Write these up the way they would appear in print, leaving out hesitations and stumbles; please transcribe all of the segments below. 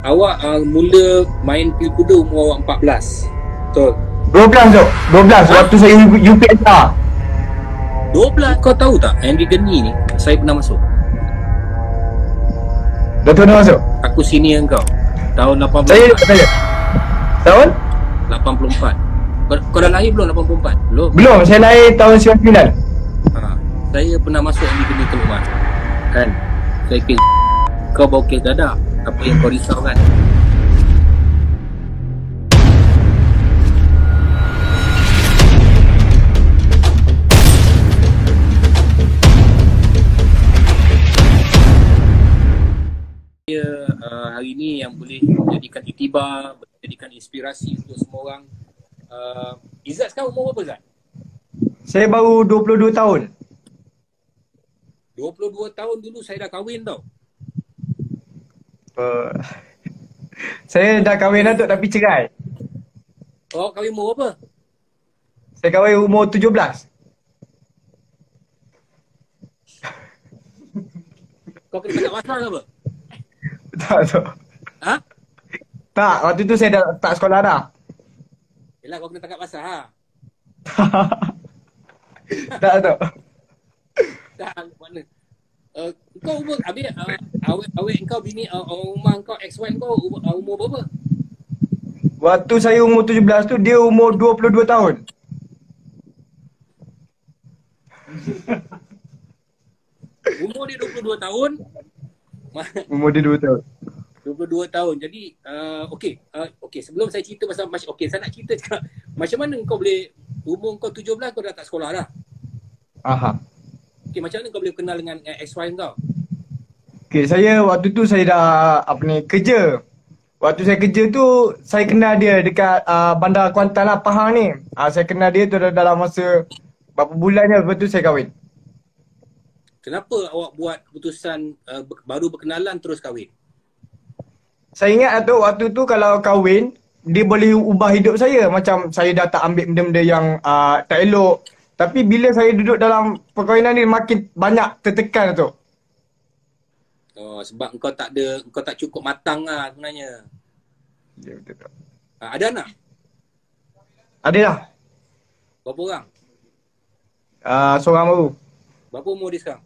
Awak mula main pil kuda umur awak 14. Betul? 12 tu. 12 waktu saya UPSR. 12. Kau tahu tak Henry Geni ni saya pernah masuk. Dah tu dah masuk. Aku senior kau. Tahun 84. Saya tahun? 84. Kau dah lahir belum 84? Belum. Belum, saya lahir tahun 99. Saya pernah masuk Henry Geni ke rumah. Kan? Saya kira kau bawa kes dadah. Apa yang kau risau kan? Hari ni yang boleh menjadikan iktibar, menjadikan inspirasi untuk semua orang. Izzat sekarang umur berapa, Zat? Saya baru 22 tahun. 22 tahun dulu saya dah kahwin tau. Saya dah kahwin Datuk tapi cerai. Oh, kahwin umur berapa? Saya kahwin umur 17. Kau kena tangkap basah ke apa? Tak tu. Ha? Tak, waktu tu saya dah tak sekolah dah. Yelah, kau kena tangkap basah ha? Tak tu. Tak, mana? Kau umur, habis awet kau bini, rumah kau, ex-wife kau umur berapa? Waktu saya umur 17 tu, dia umur 22 tahun. Umur dia 22 tahun. Umur dia 2 tahun. 22 tahun. Jadi, okey, sebelum saya cerita pasal, saya nak cerita cakap, macam mana kau boleh, umur kau 17 kau dah tak sekolah dah? Aha. Okey, macam mana kau boleh kenal dengan ex-wife kau? Okey, saya waktu tu saya dah kerja. Waktu saya kerja tu saya kenal dia dekat Bandar Kuantan lah, Pahang ni. Saya kenal dia tu dalam masa berapa bulan je, lepas tu saya kahwin. Kenapa awak buat keputusan baru berkenalan terus kahwin? Saya ingat tu waktu tu kalau kahwin dia boleh ubah hidup saya. Macam saya dah tak ambil benda-benda yang tak elok. Tapi bila saya duduk dalam perkahwinan ni makin banyak tertekan tu. Oh, sebab kau tak cukup matang lah sebenarnya. Ya betul tak. Ada anak? Ada dah. Berapa orang? Seorang baru. Berapa umur dia sekarang?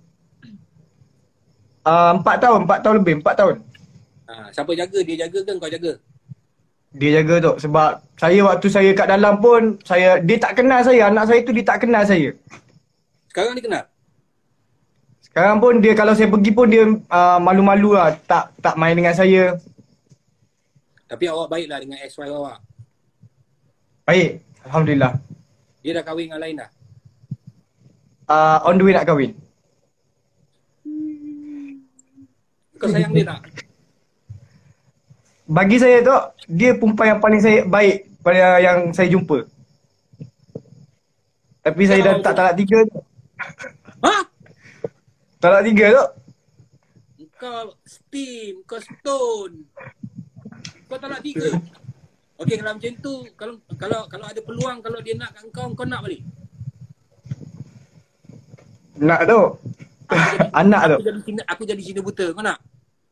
4 tahun, 4 tahun lebih, 4 tahun. Siapa jaga? Dia jaga ke kau jaga? Dia jaga tu sebab saya waktu saya kat dalam pun dia tak kenal saya, anak saya tu dia tak kenal saya. Sekarang dia kenal? Sekarang pun dia kalau saya pergi pun dia malu-malu lah, tak main dengan saya. Tapi awak baiklah dengan ex-wife awak? Baik, alhamdulillah. Dia dah kahwin dengan lain dah? On the way nak kahwin. Kau sayang dia tak? Bagi saya tu, dia perempuan yang paling baik pada yang saya jumpa. Tapi saya dah tak talak 3 tu. Ha? Talak 3 tu. Kau steam, kau stone. Kau talak 3. Okey, kalau macam tu, kalau ada peluang, kalau dia nak kat kau nak balik? Nak tu. Anak tu. Aku jadi Cina buta, kau nak?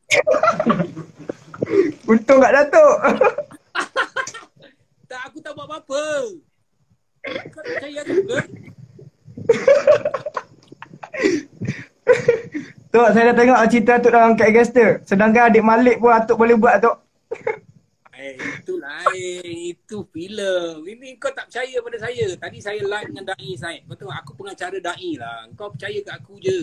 Untung kat Datuk. Tak, aku tak buat apa-apa. Kau tak percaya aku ke? Tok, saya dah tengok cerita Atuk dalam Cat Gaster. Sedangkan adik Malik pun Atuk boleh buat Tok. Itu lain. Itu filem. Ini kau tak percaya pada saya. Tadi saya live dengan Da'i Said. Kau tengok aku pengacara Da'i lah. Kau percaya kat aku je.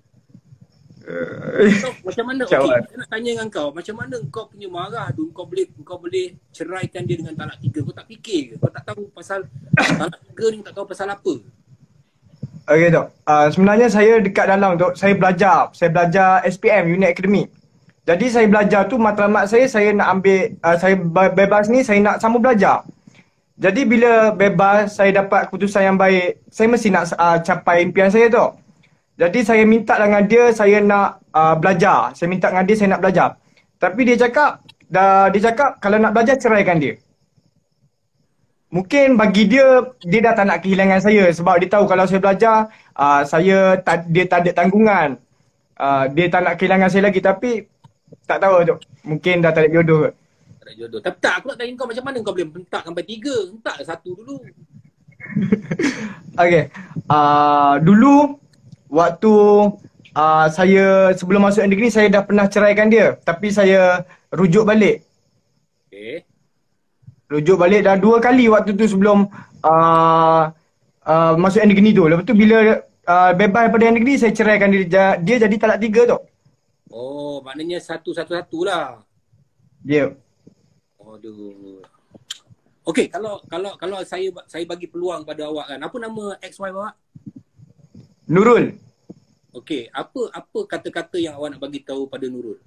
So, macam mana? Okey, saya nak tanya dengan kau. Macam mana kau punya marah tu kau boleh ceraikan dia dengan talak 3? Kau tak fikir ke? Kau tak tahu pasal talak 3 ni, tak tahu pasal apa? Okey Tok. Sebenarnya saya dekat dalam Tok, saya belajar SPM, Unit Academy. Jadi saya belajar tu matlamat saya nak ambil, saya bebas ni saya nak sambung belajar. Jadi bila bebas, saya dapat keputusan yang baik, saya mesti nak capai impian saya tu. Jadi saya minta dengan dia, saya nak belajar. Saya minta dengan dia, saya nak belajar. Tapi dia cakap kalau nak belajar, ceraikan dia. Mungkin bagi dia dah tak nak kehilangan saya. Sebab dia tahu kalau saya belajar, dia tak ada tanggungan. Dia tak nak kehilangan saya lagi. Tapi tak tahu tu. mungkin dah tak ada jodoh kot. Tak ada jodoh. Tapi tak, aku nak tanya kau macam mana kau boleh hentak sampai 3? Hentak satu dulu. Okay. Dulu waktu saya sebelum masuk negeri saya dah pernah ceraikan dia. Tapi saya rujuk balik. Okay. Rujuk balik dah 2 kali waktu tu sebelum masuk negeri tu. Lepas tu bila bebas daripada negeri saya ceraikan dia. Dia jadi talak 3 tu. Oh, maknanya satu-satu lah. Ya. Yeah. Aduh. Okey, kalau saya bagi peluang pada awak kan. Apa nama ex-wife awak? Nurul. Okey, apa kata-kata yang awak nak bagi tahu pada Nurul?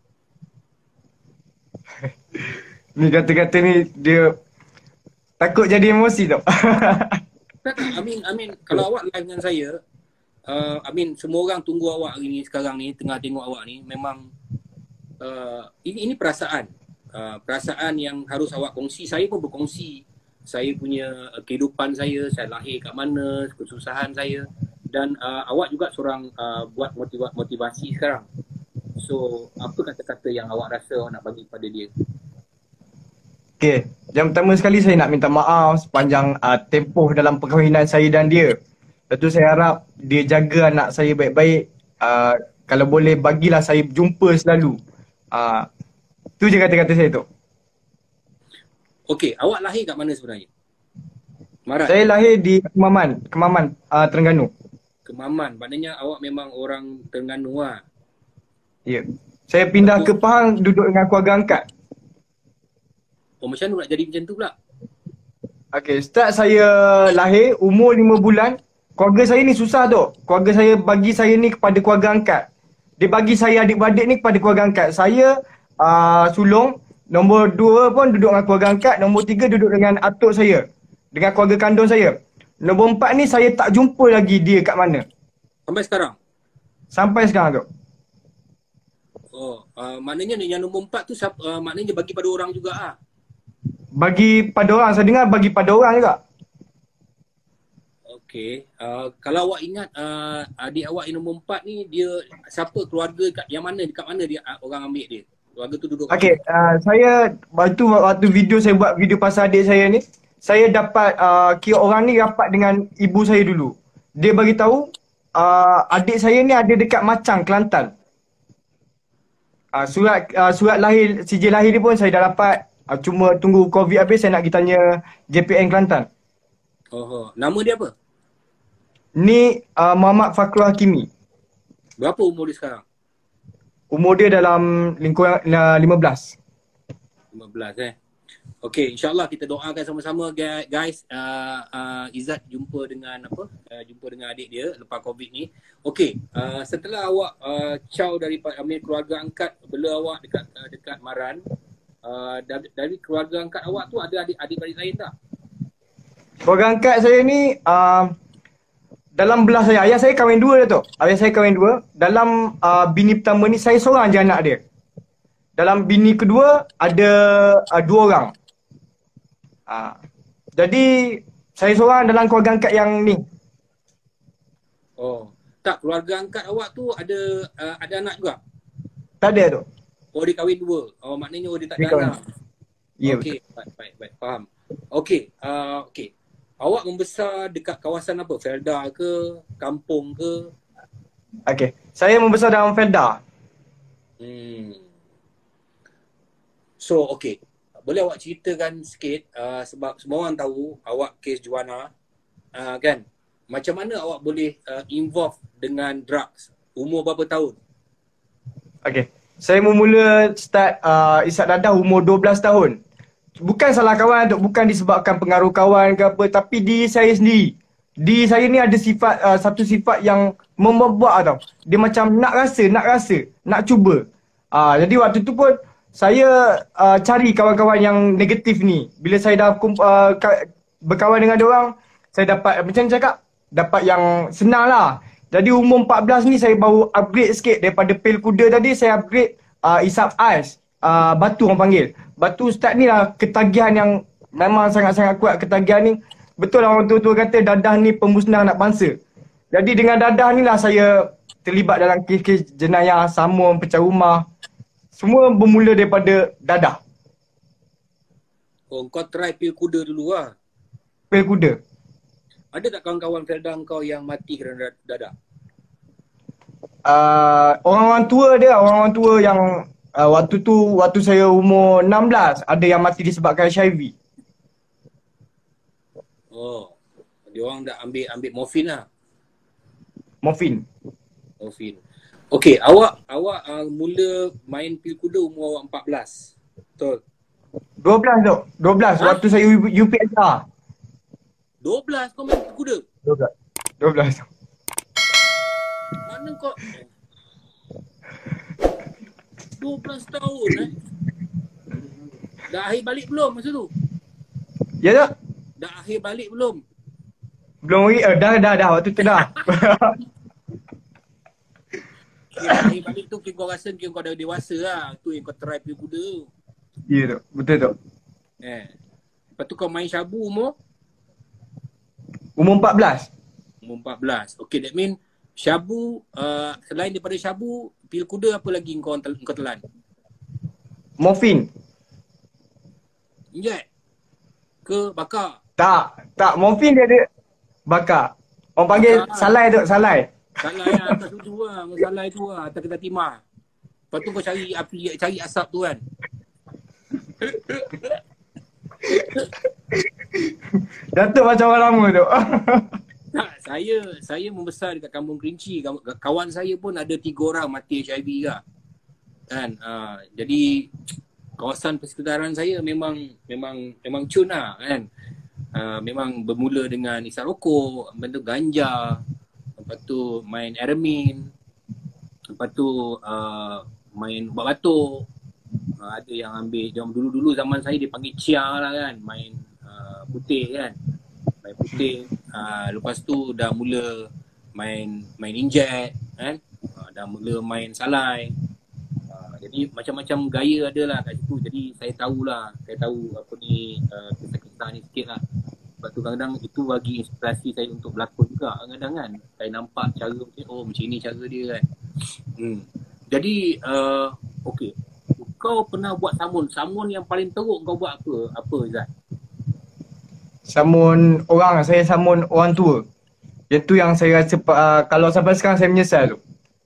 Ni kata-kata ni dia takut jadi emosi tau. Tak, Amin, kalau awak live dengan saya, Amin, semua orang tunggu awak hari ni, sekarang ni, tengah tengok awak ni, memang ini perasaan. Perasaan yang harus awak kongsi. Saya pun berkongsi saya punya kehidupan saya lahir kat mana, kesusahan saya, dan awak juga seorang buat motivasi sekarang. So, apa kata-kata yang awak rasa awak nak bagi pada dia? Okay, yang pertama sekali saya nak minta maaf sepanjang tempoh dalam perkahwinan saya dan dia. Lepas tu saya harap dia jaga anak saya baik-baik. Kalau boleh bagilah saya jumpa selalu. Tu je kata-kata saya tu. Okey, awak lahir kat mana sebenarnya? Marat? Saya lahir di Kemaman, Terengganu. Kemaman, maknanya awak memang orang Terengganu lah. Ya. Saya pindah ke Pahang duduk dengan keluarga angkat. Oh, macam mana nak jadi macam tu pula? Okey, start saya lahir umur 5 bulan. Keluarga saya ni susah tu. Keluarga saya bagi saya ni kepada keluarga angkat. Dia bagi saya adik-beradik ni kepada keluarga angkat. Saya sulung. Nombor 2 pun duduk dengan keluarga angkat. Nombor 3 duduk dengan atuk saya. Dengan keluarga kandung saya. Nombor 4 ni saya tak jumpa lagi dia kat mana. Sampai sekarang? Sampai sekarang tu. Oh, maknanya yang nombor 4 tu maknanya bagi pada orang juga ah. Bagi pada orang. Saya dengar bagi pada orang juga. Okey. Kalau awak ingat adik awak yang nombor 4 ni dia siapa keluarga yang mana, dekat mana dia orang ambil dia? Keluarga tu duduk. Okey, saya waktu video saya buat video pasal adik saya ni, saya dapat kira orang ni rapat dengan ibu saya dulu. Dia bagi tahu adik saya ni ada dekat Macang, Kelantan. Surat lahir, sijil lahir dia pun saya dah dapat. Cuma tunggu COVID habis saya nak pergi tanya JPN Kelantan. Oh, nama dia apa? Ni Muhammad Fakrul Hakimi. Berapa umur dia sekarang? Umur dia dalam lingkungan 15. 15 Okey, insyaAllah kita doakan sama-sama guys. Izzat jumpa dengan jumpa dengan adik dia lepas COVID ni. Okey, setelah awak caw daripada keluarga angkat bela awak dekat Maran, dari keluarga angkat awak tu ada adik-adik lain tak? Keluarga angkat saya ni dalam belah saya, ayah saya kahwin 2 dah tu. Ayah saya kahwin 2. Dalam bini pertama ni saya seorang je anak dia. Dalam bini kedua ada 2 orang. Jadi saya seorang dalam keluarga angkat yang ni. Oh, tak, keluarga angkat awak tu ada anak juga? Tak ada tu. Oh, dia kahwin 2. Oh, maknanya dia tak Dia ada kahwin. anak. Ya, Okey, baik, faham. Okey, okey. Awak membesar dekat kawasan apa? Felda ke? Kampung ke? Okey. Saya membesar dalam Felda. So, okey. Boleh awak ceritakan sikit sebab semua orang tahu awak kes Juana, kan? Macam mana awak boleh involve dengan drugs? Umur berapa tahun? Okey. Saya memula start isap dadah umur 12 tahun. Bukan salah kawan tu, bukan disebabkan pengaruh kawan ke apa, tapi diri saya sendiri. Diri saya ni ada sifat, satu sifat yang membuat tau. Dia macam nak rasa, nak cuba. Jadi waktu tu pun saya cari kawan-kawan yang negatif ni. Bila saya dah berkawan dengan diorang, saya dapat, macam cakap, dapat yang senang lah. Jadi umur 14 ni saya baru upgrade sikit. Daripada pil kuda tadi, saya upgrade isap ais. Batu orang panggil. Batu start ni lah ketagihan yang memang sangat-sangat kuat. Ketagihan ni, betul lah orang tua-tua kata dadah ni pemusnah anak bangsa. Jadi dengan dadah ni lah saya terlibat dalam kes-kes jenayah, samun, pecah rumah. semua bermula daripada dadah. Oh, kau try pil kuda dulu lah. Pil kuda. Ada tak kawan-kawan Felda kau yang mati kerana dadah? Orang-orang tua dia, orang-orang tua yang waktu saya umur 16 ada yang mati disebabkan HIV. Oh, dia orang dah ambil morfin lah. Morfin. Okey, awak mula main pil kuda umur awak 14. Betul? 12 tu. 12 waktu saya UPSR. 12 kau main pil kuda? 12. Mana kau 12 tahun Dah akhir balik belum masa tu? Ya tak? Dah akhir balik belum? Belum lagi. Dah waktu tu dah. Kira akhir balik tu kau rasa kau dah dewasa lah. Tu yang kau try pil kuda. Ya tu, betul tu. Lepas tu kau main syabu umur? Umur 14. Umur 14. Okay, that mean syabu, selain daripada syabu, pil kuda apa lagi kau telan? Morfin. Injek? Ke bakar? Tak. Morfin dia ada bakar. Orang panggil salai tu, salai. Salai lah, atas tu lah. Salai tu lah, atas kita timah. Lepas tu kau cari api, cari asap tu kan? Datuk macam orang lama tu. Tak, saya membesar dekat Kampung Kerinci. Kawan saya pun ada 3 orang mati HIV lah. Kan? Jadi kawasan persekitaran saya memang cun lah kan. Memang bermula dengan isap rokok, bentuk ganja, lepas tu main eramin, lepas tu main ubat batuk. Ada yang ambil, jom dulu zaman saya dia panggil cia lah kan, main putih kan, main putih. Lepas tu dah mula main injek kan, dah mula main salai. Jadi macam-macam gaya ada lah kat situ. Jadi saya tahu apa ni, kisah-kisah ni sikit lah. Sebab tu kadang-kadang itu bagi inspirasi saya untuk berlakon juga kadang-kadang kan. Saya nampak cara macam ni cara dia kan. Jadi okey, kau pernah buat samun yang paling teruk kau buat apa Zat? Samun orang, saya samun orang tua. Itu yang saya rasa kalau sampai sekarang saya menyesal tu.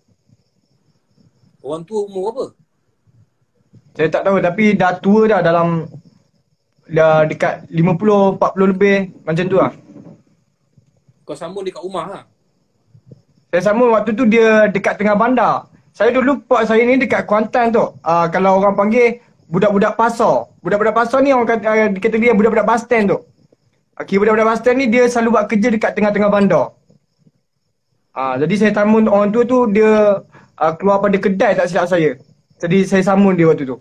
Orang tua umur apa? Saya tak tahu tapi dah tua dah, dah dekat 50, 40 lebih macam tu lah. Kau sambung dekat rumah lah? Saya sambung waktu tu dia dekat tengah bandar. Saya dulu port saya ni dekat Kuantan tu. Kalau orang panggil budak-budak pasar. Budak-budak pasar ni orang kata dia budak-budak bus stand tu. Budak-budak bus stand ni dia selalu buat kerja dekat tengah-tengah bandar. Jadi saya sambung orang tua tu dia keluar pada kedai tak silap saya. Jadi saya sambung dia waktu tu.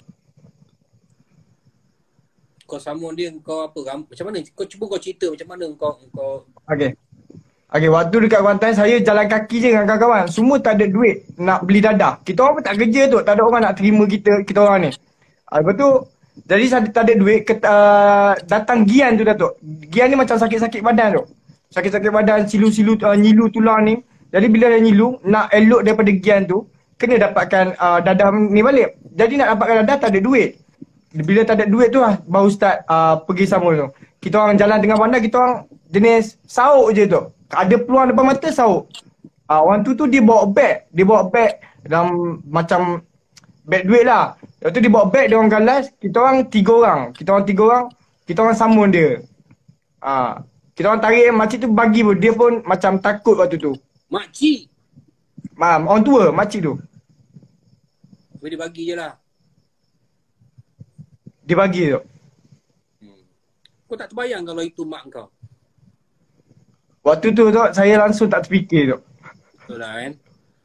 Kau sambung dia kau apa? Macam mana? Kau cerita macam mana kau Okey, waktu dekat Kuantan saya jalan kaki je dengan kawan-kawan. Semua tak ada duit nak beli dadah. Kita orang pun tak kerja tu, tak ada orang nak terima kita orang ni. Lepas tu jadi tak ada duit, datang Gian tu Datuk. Gian ni macam sakit-sakit badan tu. Sakit-sakit badan, nyilu tulang ni. Jadi bila dia nyilu, nak elok daripada Gian tu, kena dapatkan dadah ni balik. Jadi nak dapatkan dadah tak ada duit. Bila tak ada duit tu lah, baru start pergi sambung tu. Kita orang jalan tengah bandar, kita orang jenis sauk je tu. Ada peluang depan mata sauk. Orang tu dia bawa beg. Dia bawa beg dalam macam beg duit lah. Lepas tu dia bawa beg, dia orang galas. Kita orang 3 orang. Kita orang sambung dia. Kita orang tarik, makcik tu bagi pun. Dia pun macam takut waktu tu. Makcik? Orang tua, makcik tu. Tapi dia bagi je lah. Dia bagi tu. Kau tak terbayang kalau itu mak kau? Waktu tu saya langsung tak terfikir tu. Betul lah kan?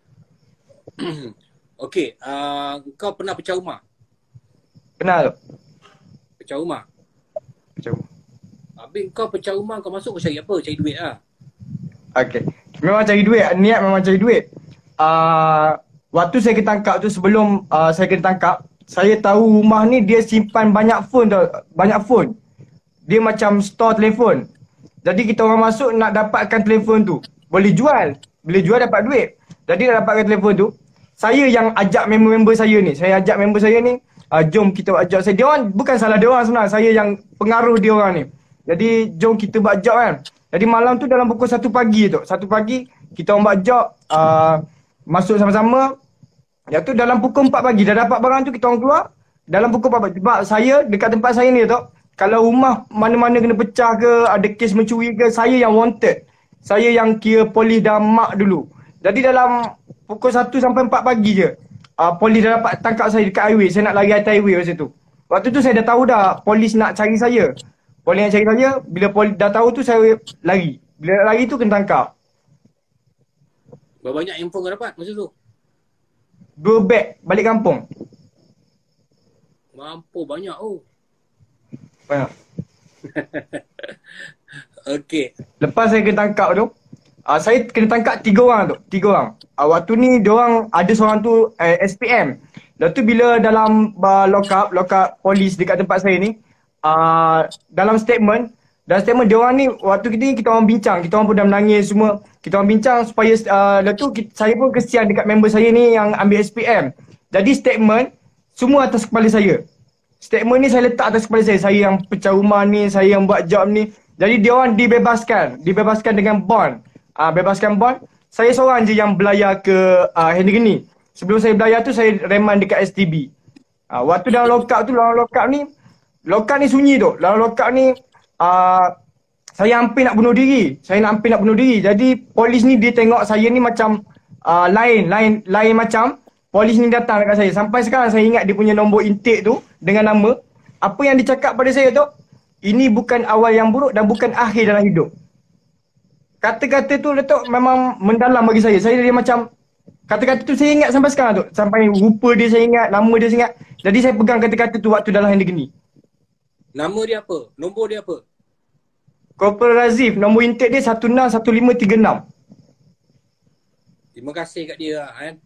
Okey, kau pernah pecah rumah? Pernah tu. Pecah rumah? Pecah rumah. Habis kau pecah rumah, kau masuk kau cari apa? Cari duit lah? Okey. Memang cari duit, niat memang cari duit. Waktu saya ketangkap tu, sebelum saya ketangkap, saya tahu rumah ni dia simpan banyak phone tau, banyak phone. Dia macam store telefon. Jadi kita orang masuk nak dapatkan telefon tu. Boleh jual. Bila jual dapat duit. Jadi nak dapatkan telefon tu, saya yang ajak member-member saya ni. Saya ajak member saya ni, jom kita buat job. Dia orang bukan salah dia orang sebenarnya. Saya yang pengaruh dia orang ni. Jadi jom kita buat job kan. Jadi malam tu dalam pukul 1 pagi tu. 1 pagi kita orang buat job, masuk sama-sama. Yang tu dalam pukul 4 pagi dah dapat barang tu, kita orang keluar. Dalam pukul 4 pagi. Sebab saya dekat tempat saya ni tu, kalau rumah mana-mana kena pecah ke, ada kes mencuri ke, saya yang wanted. Saya yang kira polis dah mak dulu. Jadi dalam pukul 1 sampai 4 pagi je, polis dah dapat tangkap saya dekat highway. Saya nak lari atas highway masa tu. Waktu tu saya dah tahu dah polis nak cari saya. Polis nak cari saya, bila polis dah tahu tu saya lari. Bila lari tu kena tangkap. Berapa banyak handphone kau dapat masa tu? 2 beg balik kampung. Mampu banyak oh. Banyak. Okey. Lepas saya kena tangkap tu, saya kena tangkap 3 orang tu. 3 orang. Waktu ni diorang ada seorang tu SPM. Lepas tu bila dalam lock up polis dekat tempat saya ni, dalam statement diorang ni, waktu kita orang bincang, kita orang pun dah menangis semua. Kita orang bincang supaya lepas tu saya pun kesian dekat member saya ni yang ambil SPM. Jadi statement semua atas kepala saya. Statement ni saya letak atas kepala saya. Saya yang pecah rumah ni, saya yang buat job ni. Jadi diorang dibebaskan dengan bond. Bebaskan bond. Saya seorang je yang belayar ke Henry. Sebelum saya belayar tu saya reman dekat STB. Waktu dalam lockup ni sunyi tu. Dalam lockup ni saya hampir nak bunuh diri. Jadi polis ni dia tengok saya ni macam lain macam. Polis ni datang dekat saya. Sampai sekarang saya ingat dia punya nombor intake tu dengan nama. Apa yang dicakap pada saya tu, ini bukan awal yang buruk dan bukan akhir dalam hidup. Kata-kata tu Datuk memang mendalam bagi saya. Saya dia macam, kata-kata tu saya ingat sampai sekarang tu. Sampai rupa dia saya ingat, nama dia saya ingat. Jadi saya pegang kata-kata tu waktu dalam Henry. Nama dia apa? Nombor dia apa? Corporal Razif, nombor intake dia 161536. Terima kasih kat dia kan.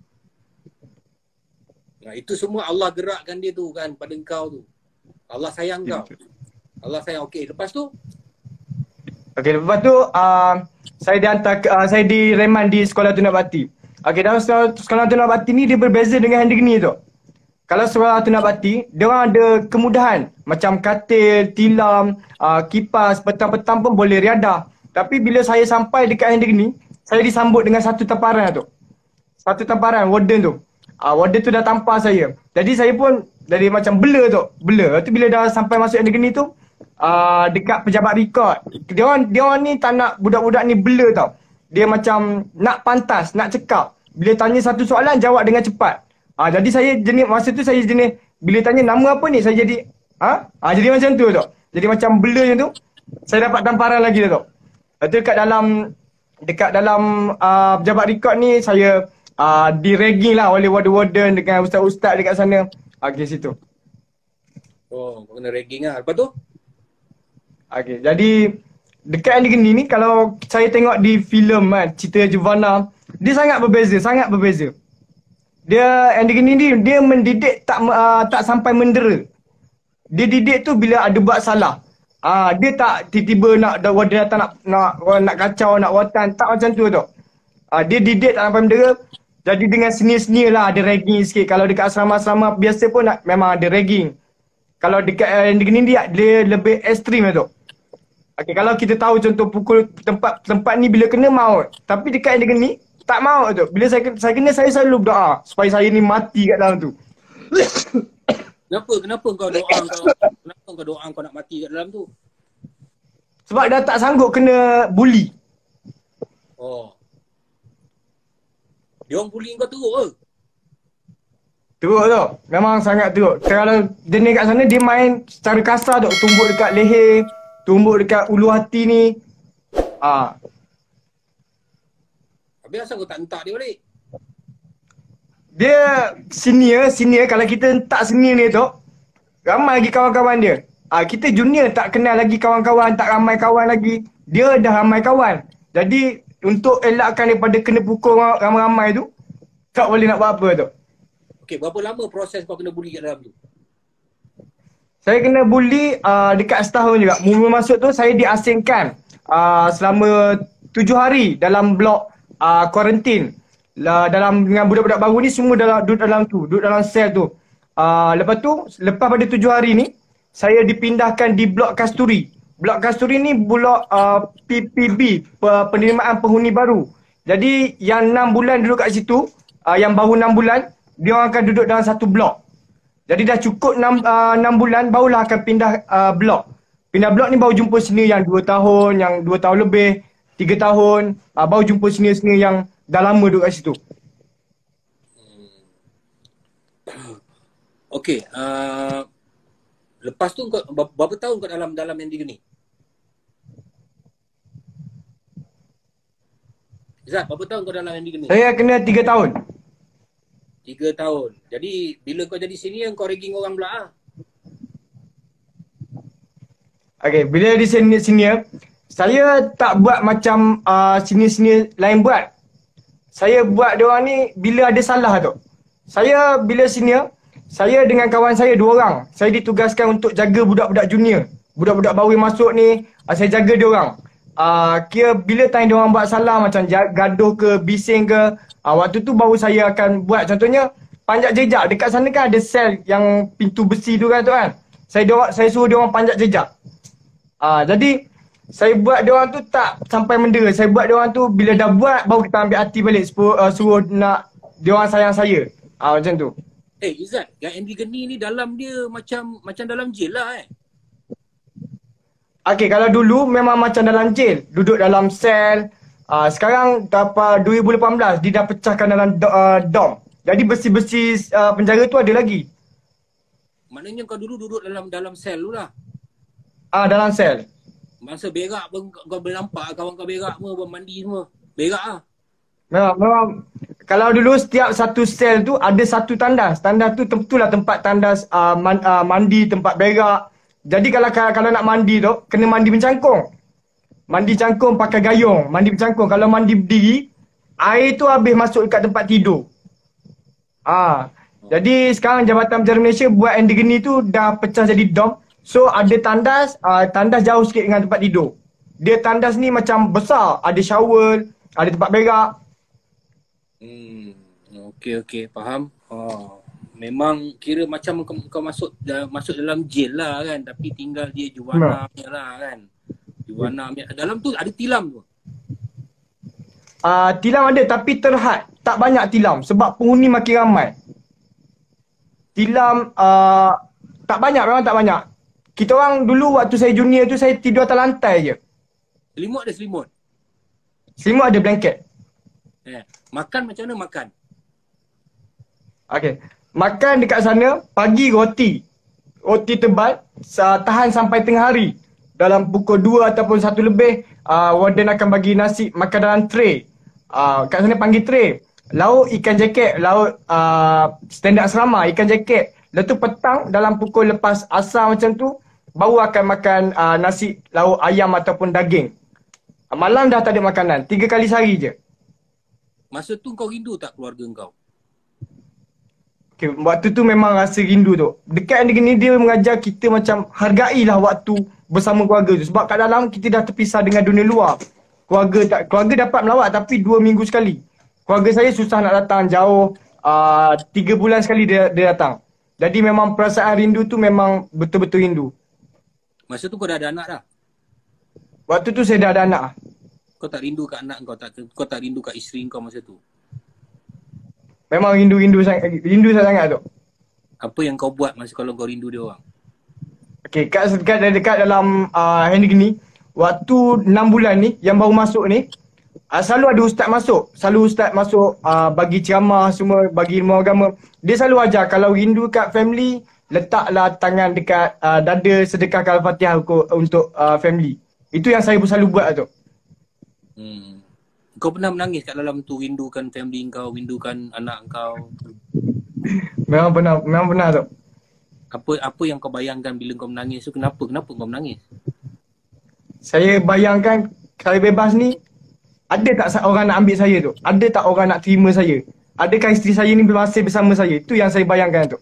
Nah, itu semua Allah gerakkan dia tu kan pada engkau tu. Allah sayang kau. Allah sayang. Okey, lepas tu? Okey, lepas tu saya dihantar saya direman di Sekolah Tuna Bakti. Okey, dalam Sekolah Tuna Bakti ni dia berbeza dengan Henry tu. Kalau Sekolah Tuna Bakti, dia orang ada kemudahan macam katil, tilam, kipas, petang-petang pun boleh riadah. Tapi bila saya sampai dekat Henry, saya disambut dengan satu tamparan tu. Satu tamparan warden tu. Warden tu dah tampar saya. Jadi saya pun jadi macam bela tu. Lepas tu bila dah sampai masuk negeri tu, dekat pejabat rekod, dia orang ni tak nak budak-budak ni bela tau. Dia macam nak pantas, nak cekap. Bila tanya satu soalan, jawab dengan cepat. Jadi saya jenis, masa tu saya jenis, bila tanya nama apa ni, saya jadi jadi macam tu tau. Jadi macam bela macam tu, saya dapat tamparan lagi tu. Lepas tu dekat dalam pejabat rekod ni, saya di-ragging lah oleh warden dengan ustaz-ustaz dekat sana. Okey, situ. Oh, kena ragging lah. Lepas tu? Okey, jadi dekat Henry ni kalau saya tengok di filem kan, cerita Juvana, dia sangat berbeza. Dia Henry ni dia mendidik tak sampai mendera. Dia didik tu bila ada buat salah. Dia tak tiba-tiba nak warden datang nak kacau, nak watan, tak macam tu tau. Dia didik tak sampai mendera. Jadi dengan seni-seni lah ada ragging sikit. Kalau dekat asrama-asrama biasa pun memang ada ragging. Kalau dekat negeri ni dia lebih ekstrim lah tu. Okay, kalau kita tahu contoh pukul tempat ni bila kena maut. Tapi dekat negeri ni tak maut tu. Bila saya kena, saya selalu berdoa supaya saya ni mati kat dalam tu. Kenapa kau doa kau nak mati kat dalam tu? Sebab dah tak sanggup kena bully. Oh. Dia orang bully kau teruk ke? Teruk tu. Memang sangat teruk. Kalau jenis kat sana dia main secara kasar tu. Tumbuk dekat leher, tumbuk dekat ulu hati ni. Habis asal kau tak hentak dia balik? Dia senior kalau kita hentak senior ni tu, ramai lagi kawan-kawan dia. Kita junior tak kenal lagi kawan-kawan, tak ramai kawan lagi. Dia dah ramai kawan. Jadi untuk elakkan daripada kena pukul ramai-ramai tu, tak boleh nak buat apa tu. Okey, berapa lama proses kau kena bully kat dalam tu? Saya kena bully dekat setahun juga. Mula masuk tu saya diasingkan selama 7 hari dalam blok kuarantin. dalam dengan budak-budak baru ni semua duduk dalam sel tu. Lepas tu lepas pada 7 hari ni saya dipindahkan di blok Kasturi. Blok Kasturi ni blok PPB, penerimaan penghuni baru. Jadi yang 6 bulan duduk kat situ, yang baru 6 bulan, dia orang akan duduk dalam satu blok. Jadi dah cukup 6 bulan barulah akan pindah blok. Pindah blok ni baru jumpa senior yang 2 tahun, yang 2 tahun lebih, 3 tahun, baru jumpa senior-senior yang dah lama duduk kat situ. Okey, lepas tu kau berapa tahun kau dalam MD ni? Zat, berapa tahun kau dalam MD ni? Saya kena 3 tahun. 3 tahun. Jadi bila kau jadi senior kau ragging orang pula ah. Okay, bila di senior, saya tak buat macam senior-senior lain buat. Saya buat diorang ni bila ada salah tu. Saya bila senior, saya dengan kawan saya 2 orang. Saya ditugaskan untuk jaga budak-budak junior. Budak-budak baru yang masuk ni, saya jaga diorang. Kira bila time diorang buat salah macam gaduh ke, bising ke, waktu tu baru saya akan buat. Contohnya, panjat jejak. Dekat sana kan ada sel yang pintu besi tu kan tu kan. Saya suruh diorang panjat jejak. Jadi saya buat diorang tu tak sampai mendera. Saya buat diorang tu bila dah buat baru kita ambil hati balik, suruh nak diorang sayang saya. Macam tu. Izzat, yang MD Geni ni dalam dia macam dalam jail lah Okay, kalau dulu memang macam dalam jail, duduk dalam sel. Sekarang dapat 2018 dia dah pecahkan dalam dom. Jadi besi-besi penjara tu ada lagi. Maknanya kau dulu duduk dalam sel tu lah. Dalam sel. Masa berak pun kau boleh nampak kawan kau berak semua, mandi semua. Berak lah. Memang kalau dulu setiap satu sel tu ada satu tandas. Tandas tu itulah tempat tandas mandi, tempat berak. Jadi kalau nak mandi tu kena mandi bercangkung. Mandi cangkung pakai gayung, mandi bercangkung. Kalau mandi berdiri, air tu habis masuk dekat tempat tidur. Jadi sekarang Jabatan Penjara Malaysia buat MD Geni tu dah pecah jadi dom. So ada tandas, tandas jauh sikit dengan tempat tidur. Dia tandas ni macam besar, ada shower, ada tempat berak. Okey, faham. Memang kira macam kau masuk dalam jail lah kan, tapi tinggal dia juana lah kan. Juana dalam tu ada tilam tu. Tilam ada tapi terhad. Tak banyak tilam sebab penghuni makin ramai. Tilam tak banyak, memang tak banyak. Kita orang dulu waktu saya junior tu saya tidur atas lantai je. Selimut ada selimut? Selimut ada blanket. Makan macam mana makan? Okay. Makan dekat sana, pagi roti. Roti tebal, tahan sampai tengah hari. Dalam pukul 2 ataupun 1 lebih, warden akan bagi nasi makan dalam tray. Kat sana panggil tray. Lauk ikan jacket, lauk standard asrama, ikan jacket. Lepas tu petang dalam pukul lepas asar macam tu, baru akan makan nasi, lauk ayam ataupun daging. Malam dah tak ada makanan, 3 kali sehari je. Masa tu kau rindu tak keluarga kau? Okay, waktu tu memang rasa rindu tu. Dekat MD Geni dia mengajar kita macam hargailah waktu bersama keluarga tu. Sebab kat dalam kita dah terpisah dengan dunia luar. Keluarga dapat melawat tapi 2 minggu sekali. Keluarga saya susah nak datang jauh. 3 bulan sekali dia datang. Jadi memang perasaan rindu tu memang betul-betul rindu. Masa tu kau dah ada anak dah? Waktu tu saya dah ada anak. Kau tak rindu kat anak kau tak rindu kat isteri kau masa tu? Memang rindu sangat tu. Apa yang kau buat masa kalau kau rindu dia orang? Okay, dekat dalam MD Geni, waktu 6 bulan ni yang baru masuk ni, selalu ada ustaz masuk. Bagi ceramah semua, bagi ilmu agama. Dia selalu ajar kalau rindu kat family, letaklah tangan dekat dada, sedekahkan Al-Fatihah untuk family. Itu yang saya selalu buat tu. Kau pernah menangis kat dalam tu, rindukan family kau, rindukan anak kau? Memang pernah tu. Apa yang kau bayangkan bila kau menangis tu? Kenapa kau menangis? Saya bayangkan saya bebas ni, ada tak orang nak ambil saya tu? Ada tak orang nak terima saya? Adakah isteri saya ni masih bersama saya? Itu yang saya bayangkan tu.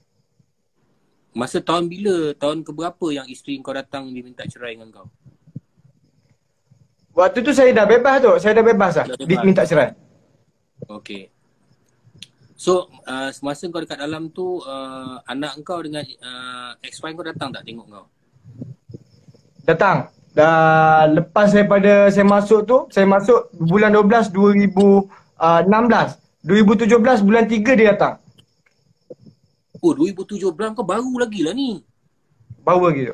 Masa tahun bila? Tahun keberapa yang isteri kau datang dia minta cerai dengan kau? Waktu tu saya dah bebas tu. Saya dah bebas lah. Dia minta cerai. Okay. So semasa kau dekat dalam tu anak kau dengan ex-wife kau datang tak tengok kau? Datang. Dah lepas daripada saya masuk tu, saya masuk bulan 12 2016. 2017 bulan 3 dia datang. Oh 2017 kau baru lagi lah ni. Baru lagi tu.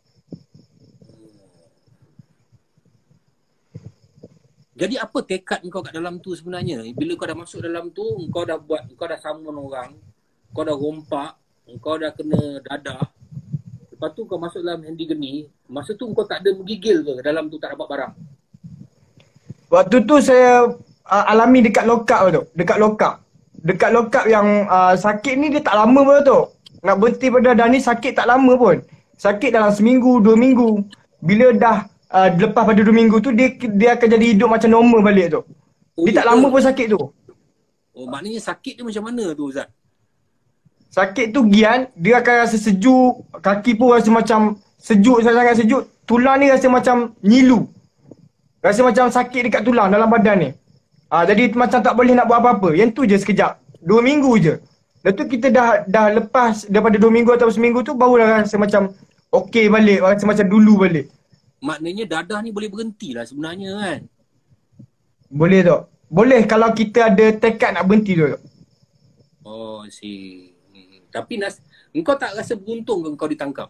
Jadi apa tekad kau kat dalam tu sebenarnya? Bila kau dah masuk dalam tu, kau dah summon orang, kau dah rompak, kau dah kena dadah. Lepas tu kau masuk dalam handi geni, masa tu kau tak ada menggigil ke dalam tu tak dapat barang? Waktu tu saya alami dekat lokap tu. Dekat lokap yang sakit ni dia tak lama pun tu. Nak berhenti pada dah ni sakit tak lama pun. Sakit dalam seminggu, 2 minggu. Bila dah lepas pada 2 minggu tu dia akan jadi hidup macam normal balik tu. Dia tak lama pun sakit tu. Oh maknanya sakit dia macam mana tu Ustaz? Sakit tu gian, dia akan rasa sejuk, kaki pun rasa macam sejuk, sangat sejuk. Tulang ni rasa macam nyilu. Rasa macam sakit dekat tulang dalam badan ni. Jadi macam tak boleh nak buat apa-apa. Yang tu je sekejap. 2 minggu je. Lepas tu kita dah lepas daripada 2 minggu atau seminggu tu barulah rasa macam okey balik, rasa macam dulu balik. Maknanya dadah ni boleh berhenti lah sebenarnya kan? Boleh tak? Boleh kalau kita ada tekad nak berhenti tu. Oh si. Tapi engkau tak rasa beruntung ke kau ditangkap?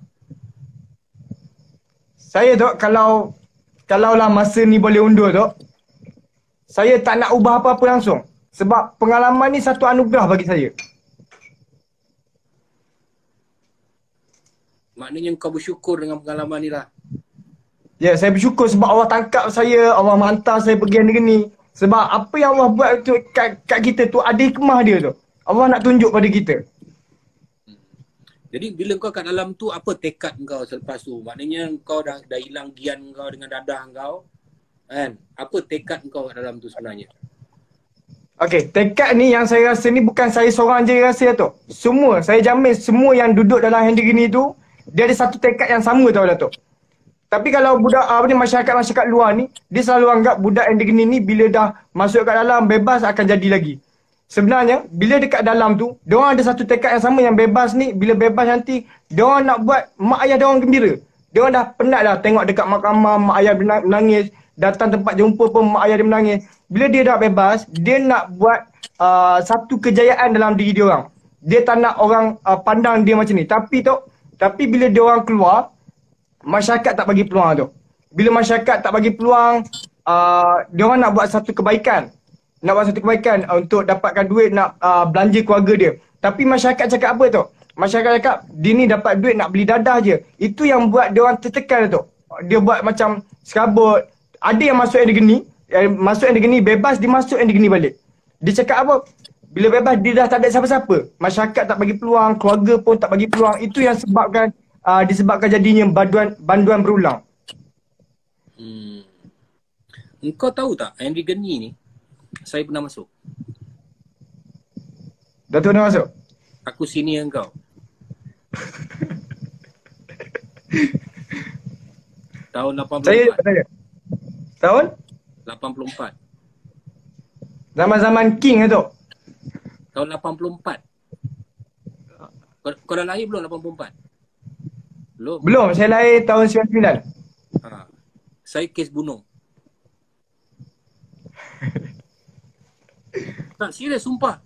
Saya tu kalau lah masa ni boleh undur tu, saya tak nak ubah apa-apa langsung. Sebab pengalaman ni satu anugerah bagi saya. Maknanya kau bersyukur dengan pengalaman ni lah. Ya, saya bersyukur sebab Allah tangkap saya, Allah hantar saya pergi negeri. Sebab apa yang Allah buat tu kat kita tu ada hikmah dia tu. Allah nak tunjuk pada kita. Jadi bila kau kat dalam tu, apa tekad kau selepas tu? Maknanya kau dah hilang gian kau dengan dadah kau. Kan? Apa tekad kau kat dalam tu sebenarnya? Okey, tekad ni yang saya rasa ni bukan saya seorang je rasa tu. Semua, saya jamin semua yang duduk dalam handicap ni tu, dia ada satu tekad yang sama tau Datuk. Tapi kalau budak masyarakat luar ni, dia selalu anggap budak handicap ni bila dah masuk kat dalam bebas akan jadi lagi. Sebenarnya, bila dekat dalam tu, diorang ada satu tekad yang sama yang bebas ni, bila bebas nanti, diorang nak buat mak ayah diorang gembira. Diorang dah penat dah tengok dekat mahkamah, mak ayah menangis, datang tempat jumpa pun mak ayah dia menangis. Bila dia dah bebas, dia nak buat satu kejayaan dalam diri diorang. Dia tak nak orang pandang dia macam ni. Tapi bila diorang keluar, masyarakat tak bagi peluang tu. Bila masyarakat tak bagi peluang, diorang nak buat satu kebaikan. Nak buat satu kebaikan untuk dapatkan duit nak belanja keluarga dia. Tapi masyarakat cakap apa tu? Masyarakat cakap dia ni dapat duit nak beli dadah je. Itu yang buat dia orang tertekan tu. Dia buat macam serabut. Ada yang masuk yang geni bebas, dia masuk yang geni balik. Dia cakap apa? Bila bebas dia dah tak ada siapa-siapa. Masyarakat tak bagi peluang, keluarga pun tak bagi peluang. Itu yang disebabkan jadinya banduan berulang. Engkau tahu tak Henry Geni ni? Saya pernah masuk. Datuk nak masuk? Aku senior engkau. Tahun 84. Saya tahun? 84. Zaman-zaman King tu. Tahun 84. Kau dah lahir belum 84? Belum, saya lahir tahun 99. Saya kes bunuh. Tak, serius, sumpah.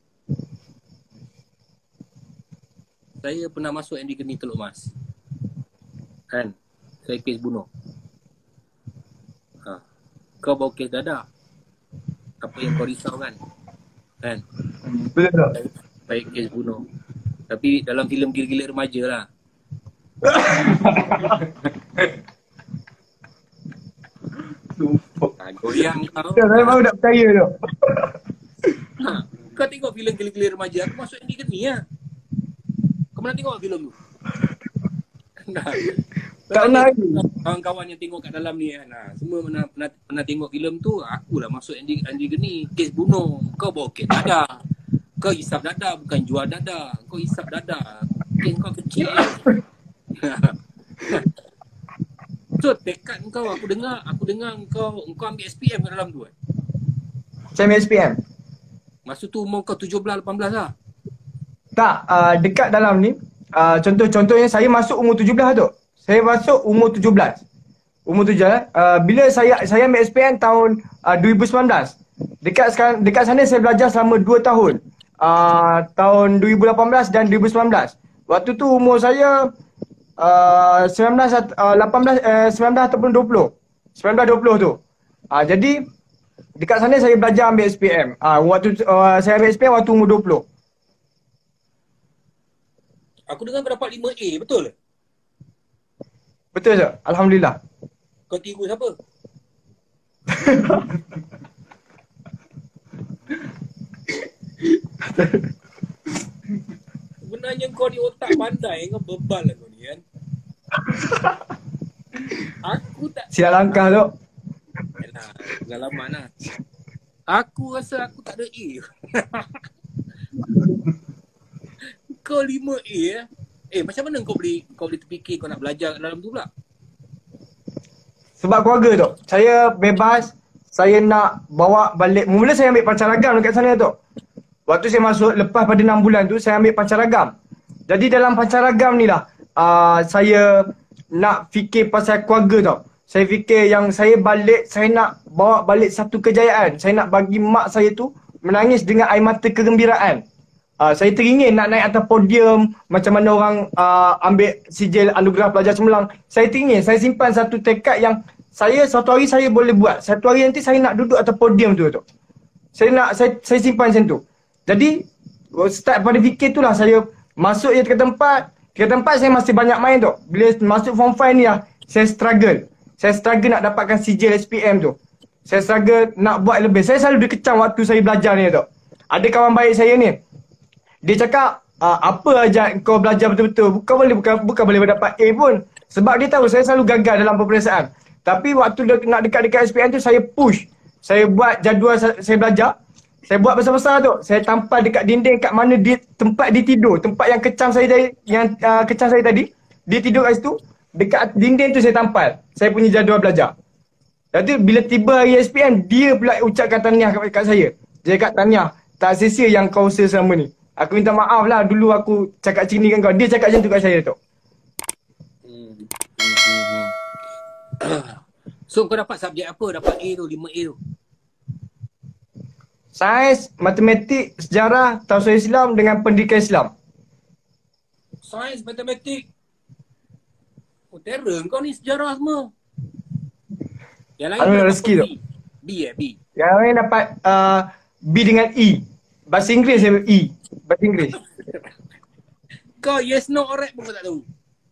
Saya pernah masuk Andy Geni Teluk Mas. Kan? Saya kes bunuh. Kau bawa kes dadah. Apa yang kau risau kan? Kan? Betul tak? Baik kes bunuh. Tapi dalam filem gila-gila remaja lah. Goyang kau. Saya baru nak percaya tu. Kau tengok filem gila-gila remaja, aku masuk Andy Geni lah. Kau pernah tengok filem tu? Tak pernah lagi. Kawan-kawan yang tengok kat dalam ni kan, semua pernah tengok filem tu. Akulah masuk Andy Geni, kes bunuh. Kau bawa kes dadah. Kau hisap dadah, bukan jual dadah. Kau hisap dadah. Kes kau kecil. So tekad kau, aku dengar kau ambil SPM kat dalam tu kan? Saya ambil SPM. Masa tu umur kau 17, 18 lah. Tak, dekat dalam ni, contohnya saya masuk umur 17 tu. Saya masuk umur 17. Umur 17. Bila saya ambil SPM tahun 2019. Dekat sana saya belajar selama 2 tahun. Tahun 2018 dan 2019. Waktu tu umur saya 19 ataupun 20. 19-20 tu. Jadi dekat sana saya belajar ambil SPM. Waktu saya ambil SPM waktu umur 20. Aku dengar kau dapat 5A, betul? Betul tak? Alhamdulillah. Kau tiru siapa? Sebenarnya kau ni otak pandai, kau bebal lah kau ni kan. Aku tak... Silap langkah tu. Yalah, pengalaman lah. Aku rasa aku tak ada A. Kau 5A macam mana kau boleh terfikir kau nak belajar dalam tu pula? Sebab keluarga tu. Saya bebas. Saya nak bawa balik. Mula saya ambil pancaragam dekat sana tu. Waktu saya masuk, lepas pada 6 bulan tu, saya ambil pancaragam. Jadi dalam pancaragam ni lah, saya nak fikir pasal keluarga tau. Saya fikir yang saya balik, saya nak bawa balik satu kejayaan. Saya nak bagi mak saya tu menangis dengan air mata kegembiraan. Saya teringin nak naik atas podium macam mana orang ambil sijil anugerah pelajar cemerlang. Saya teringin, saya simpan satu tekad yang suatu hari saya boleh buat. Satu hari nanti saya nak duduk atas podium tu. Saya simpan macam tu. Jadi start pada fikir tu lah saya masuk je ke tempat. Ke tempat saya masih banyak main tu. Bila masuk form 5 ni lah, saya struggle. Saya struggle nak dapatkan sijil SPM tu. Saya struggle nak buat lebih. Saya selalu dikecam waktu saya belajar ni tu. Ada kawan baik saya ni, dia cakap, apa aja kau belajar betul-betul, bukan boleh dapat A pun. Sebab dia tahu saya selalu gagal dalam peperiksaan. Tapi waktu nak dekat SPM tu, saya push. Saya buat jadual saya belajar. Saya buat besar-besar tu. Saya tampal dekat dinding kat mana tempat dia tidur. Tempat yang kecam saya tadi, dia tidur kat situ. Dekat dinding tu saya tampal. Saya punya jadual belajar. Lepas tu bila tiba hari SPM, dia pula ucapkan tahniah kat saya. Dia cakap, tahniah, tak sia-sia yang kau usaha selama ni. Aku minta maaf lah dulu aku cakap sini kan kau. Dia cakap macam tu kat saya tu. So kau dapat subjek apa? Dapat A tu, 5A tu? Sains, matematik, sejarah, tausiah Islam dengan pendidikan Islam. Sains, matematik. Oh terror kau ni sejarah semua. Yang lain dapat rezeki tu. B. Yang lain dapat B dengan E. Bahasa Inggeris saya E. Bahasa Inggeris. Kau yes no or right pun kau tak tahu.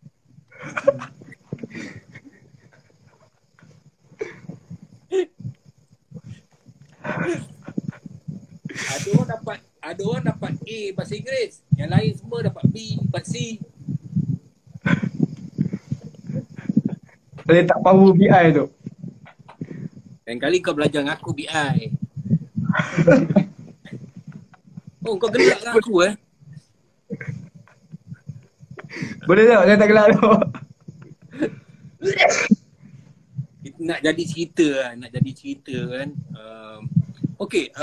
Ada orang dapat A bahasa Inggeris. Yang lain semua dapat B, dapat C. Saya tak power BI tu. Lain kali kau belajar dengan aku BI. Oh kau gelak dengan aku Boleh tak? Saya tak gelak tu. Nak jadi cerita kan. Okay,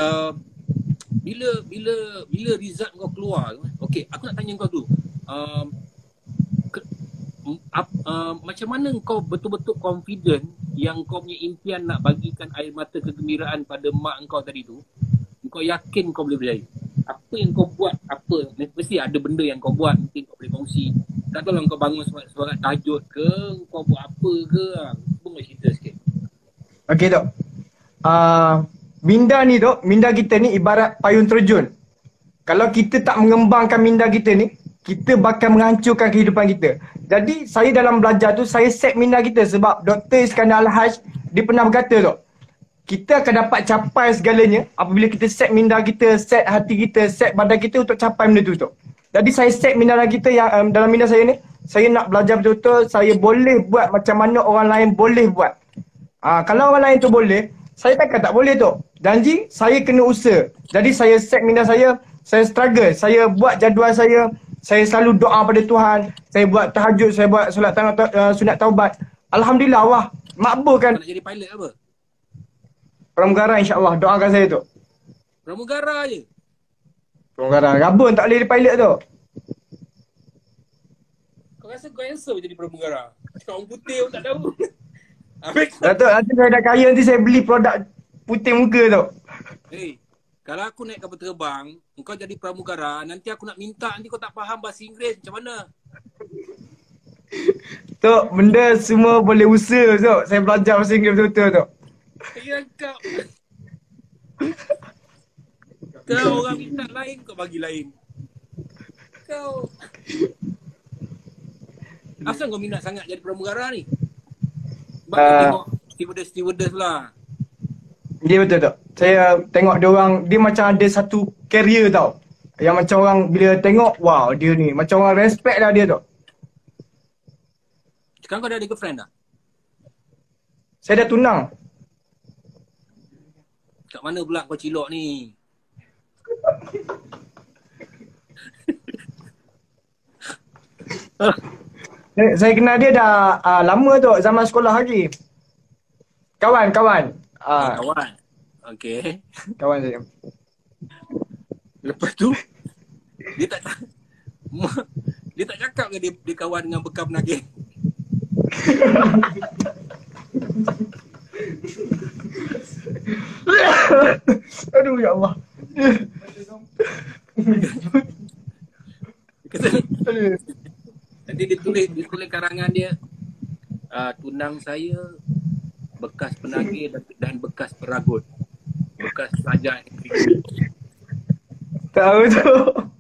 bila result kau keluar tu, okay, aku nak tanya kau tu. Macam mana kau betul-betul confident yang kau punya impian nak bagikan air mata kegembiraan pada mak kau tadi tu, kau yakin kau boleh berjaya? Apa yang kau buat? Mesti ada benda yang kau buat, mungkin kau boleh kongsi. Tak tahu lah kau bangun semangat tajud ke, kau buat apa ke, boleh cerita sikit. Okay Dok. Minda ni Dok, minda kita ni ibarat payung terjun. Kalau kita tak mengembangkan minda kita ni, kita bakal menghancurkan kehidupan kita. Jadi saya dalam belajar tu, saya set minda kita sebab Dr. Iskandar Al-Haj, dia pernah berkata Dok, kita akan dapat capai segalanya apabila kita set minda kita, set hati kita, set badan kita untuk capai benda tu Dok. Jadi saya set minda kita yang dalam minda saya ni, saya nak belajar betul-betul, saya boleh buat macam mana orang lain boleh buat. Kalau orang lain tu boleh, saya takkan tak boleh tu. Janji saya kena usaha. Jadi saya set minda saya struggle, saya buat jadual saya selalu doa pada Tuhan, saya buat tahajud, saya buat solat sunat taubat. Alhamdulillah Allah makbulkan. Nak jadi pilot apa? Pramugara insya-Allah, doakan saya tu. Pramugara je. Pramugara. Rabun tak boleh jadi pilot tu. Kau rasa kau answer jadi pramugara? Cakap orang putih pun tak tahu. Habis kau... Datuk, nanti saya dah kaya nanti saya beli produk putih muka tu. Hey, kalau aku naik kapal terbang, kau jadi pramugara, nanti aku nak minta, nanti kau tak faham bahasa Inggeris, macam mana? Tok, benda semua boleh usaha tu. Saya belajar bahasa Inggeris betul-betul tu. Ya kau. Kau orang minta lain, kau bagi lain. Kau. Asal kau minat sangat jadi pramugara ni? Sebab kau tengok stewardess lah. Dia betul tak? Saya tengok dia orang, dia macam ada satu career tau. Yang macam orang bila tengok, wow dia ni. Macam orang respect lah dia tu. Sekarang kau dah ada girlfriend dah? Saya dah tunang. Kat mana pula kau cilok ni? Saya kenal dia dah lama tu, zaman sekolah lagi. Kawan. Kawan. Okay. Kawan saya. Lepas tu, dia tak cakap ke dia kawan dengan bekal penagih? Aduh ya Allah. Nanti dia tulis karangan dia, tunang saya bekas penagih dan bekas peragut, bekas pelajar aktiviti. Tahu tu.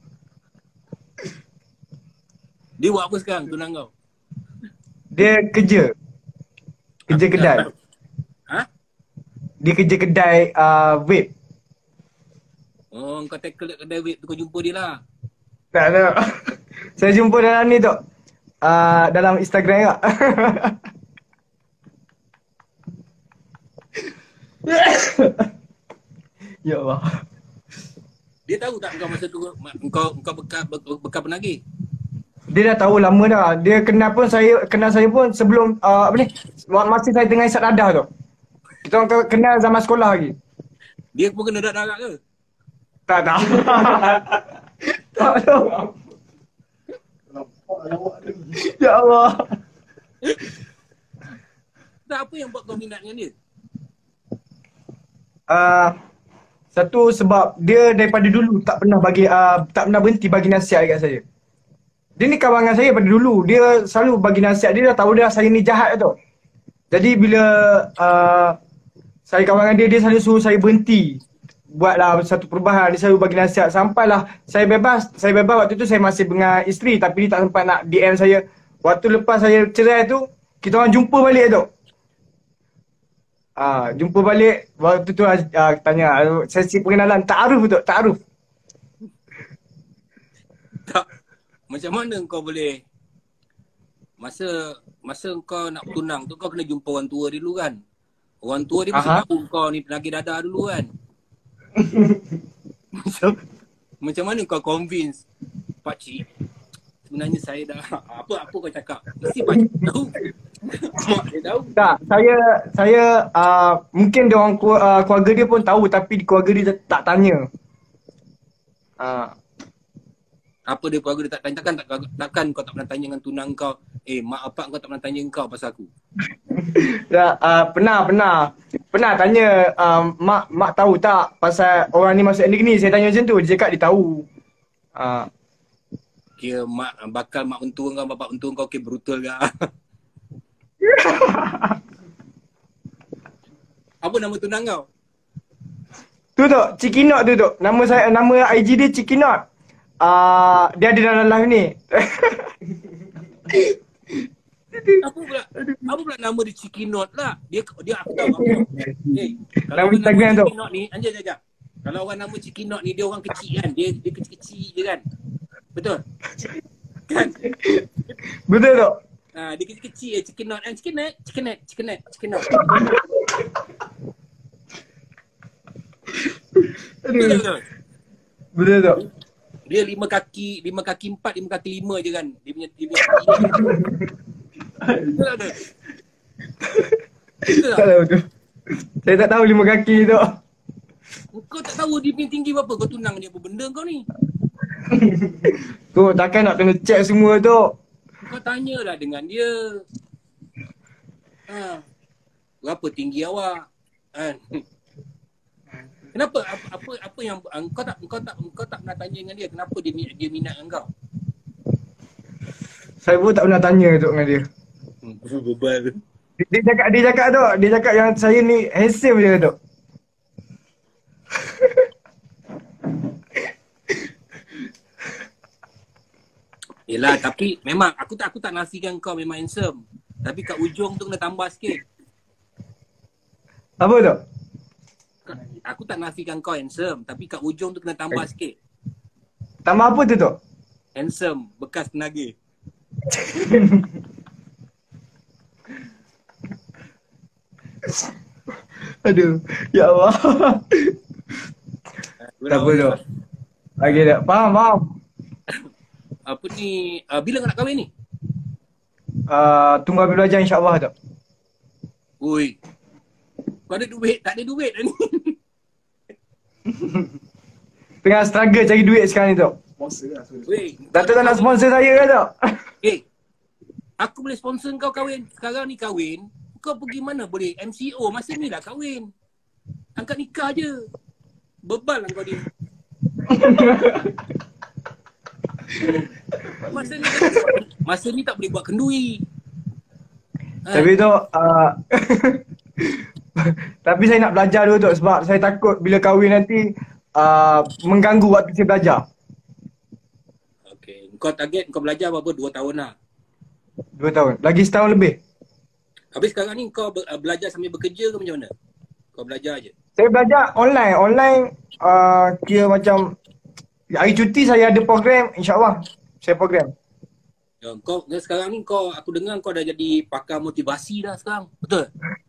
Dia buat apa sekarang tunang kau? Dia kerja kedai. Ha? Dia kerja kedai vape. Oh, kau tackle kat kedai vape tu, kau jumpa dia lah. Tak tahu. Saya jumpa dalam ni tu. Dalam Instagram tak? Ya Allah. Dia tahu tak kau masa tu kau bekal penagih? Dia dah tahu lama dah. Dia kenal saya pun sebelum masa saya tengah isap dadah tu. Kita orang kenal zaman sekolah lagi. Dia pun kena darat ke? Tak tahu. Tak tahu. Ya Allah. Tak, apa yang buat kau minat dengan dia? Satu sebab dia daripada dulu tak pernah berhenti bagi nasihat dekat saya. Dia ni kawan dengan saya pada dulu. Dia selalu bagi nasihat. Dia dah tahu dah saya ni jahat tu. Jadi bila saya kawan dengan dia selalu suruh saya berhenti. Buatlah satu perubahan. Dia selalu bagi nasihat. Sampailah saya bebas. Saya bebas waktu tu saya masih dengan isteri. Tapi dia tak sempat nak DM saya. Waktu lepas saya cerai tu, kita orang jumpa balik tu. Jumpa balik. Waktu tu tanya. Sesi pengenalan. Ta'aruf tu. Ta'aruf. Tak. Macam mana kau boleh masa kau nak tunang tu kau kena jumpa orang tua dia dulu kan? Orang tua dia mesti tahu kau ni penagih dadah dulu kan? Macam mana kau convince pakcik sebenarnya saya dah apa kau cakap? Mesti pakcik tahu. Mak dia tahu. Tak, saya mungkin dia orang keluarga dia pun tahu tapi keluarga dia tak tanya. Apa dia keluarga dia tak tanya? Takkan kau tak pernah tanya dengan tunang kau, mak bapak kau tak pernah tanya kau pasal aku? Pernah tanya, mak tahu tak pasal orang ni masuk ni. Saya tanya macam tu, dia cakap dia tahu. Kira bakal mak mentua kau, bapak mentua kau brutal ke? Apa nama tunang kau? Tu Cikinot tu. Nama IG dia Cikinot. Dia ada dalam live ni. Apa pula nama dia Cikinot lah? Dia aku tahu apa. Nama Instagram tu. Cikinot ni, anjir. Kalau orang nama Cikinot ni dia orang kecil kan? Dia kecil-kecil je kan? Betul? Kan? Betul tu. Dia kecil-kecil je Cikinot kan? Cikinot. Betul tu. Dia 5 kaki 4, 5 kaki 5 je kan. Dia punya betul tak? Tak tahu tu. Saya tak tahu 5 kaki tu. Kau tak tahu dia punya tinggi berapa? Kau tunang dia apa benda kau ni? Tu takkan nak kena check semua tu. Kau tanyalah dengan dia. Berapa tinggi awak? Kan? Kenapa apa yang kau tak pernah tanya dengan dia kenapa dia minat dengan kau? Saya pun tak pernah tanya tu dengan dia. Bebal. Dia cakap yang saya ni handsome je tu. Yelah, tapi memang aku tak nafikan kau memang handsome. Tapi kat ujung tu kena tambah sikit. Apa tu? Aku tak nafikan kau handsome, tapi kat ujung tu kena tambah sikit. Tambah apa tu? Handsome, bekas tenaga. Aduh, ya Allah. Tak apa tu. Okey tak? Faham. Apa ni, bila kau nak kahwin ni? Tunggu habis belajar insya-Allah tu. Ui. Kau ada duit? Tak ada duit dah ni. Tengah struggle cari duit sekarang ni tu. Weh, Datuk tak nak sponsor saya ke tu? Aku boleh sponsor kau kahwin. Sekarang ni kahwin, kau pergi mana boleh? MCO masa ni lah kahwin. Angkat nikah je. Bebal lah kau ni. Masa ni tak boleh buat kenduri. Tapi tu tapi saya nak belajar dulu tu sebab saya takut bila kahwin nanti mengganggu waktu saya belajar. Okay. Kau target kau belajar berapa? 2 tahun lah. 2 tahun. Lagi setahun lebih. Habis sekarang ni kau belajar sambil bekerja ke macam mana? Kau belajar je? Saya belajar online. Online kira macam hari cuti saya ada program, insya-Allah. Saya program. Kau sekarang ni aku dengar kau dah jadi pakar motivasi dah sekarang. Betul?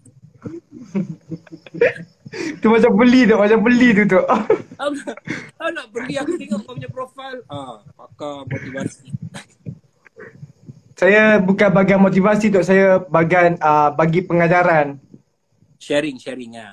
Tu macam beli tu. Aku nak beli, aku tengok kau punya profil. Pakar motivasi. Saya bukan bagian motivasi tu, saya bagian bagi pengajaran. Sharing lah.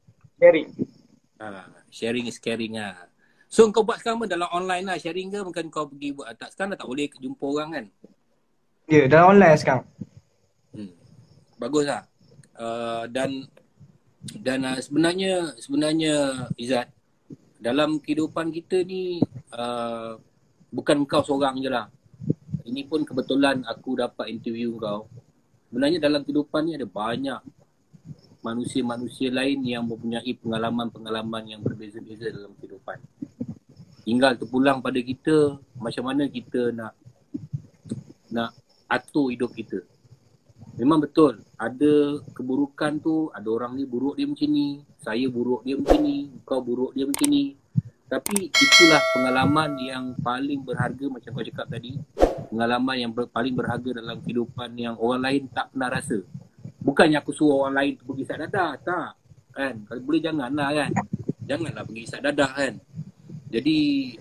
Sharing is caring lah. So kau buat sekarang dalam online lah sharing ke? Bukan kau pergi buat tak sekarang dah tak boleh jumpa orang kan? Ya, dalam online sekarang. Bagus lah. Dan sebenarnya Izzat, dalam kehidupan kita ni bukan kau seorang je lah. Ini pun kebetulan aku dapat interview kau. Sebenarnya dalam kehidupan ni ada banyak manusia-manusia lain yang mempunyai pengalaman-pengalaman yang berbeza-beza dalam kehidupan. Tinggal terpulang pada kita macam mana kita nak atur hidup kita. Memang betul, ada keburukan tu, ada orang ni buruk dia macam ni, saya buruk dia macam ni, kau buruk dia macam ni. Tapi itulah pengalaman yang paling berharga macam kau cakap tadi. Pengalaman yang paling berharga dalam kehidupan yang orang lain tak pernah rasa. Bukannya aku suruh orang lain pergi isap dadah, tak. Kan? Kalau boleh janganlah kan. Janganlah pergi isap dadah kan. Jadi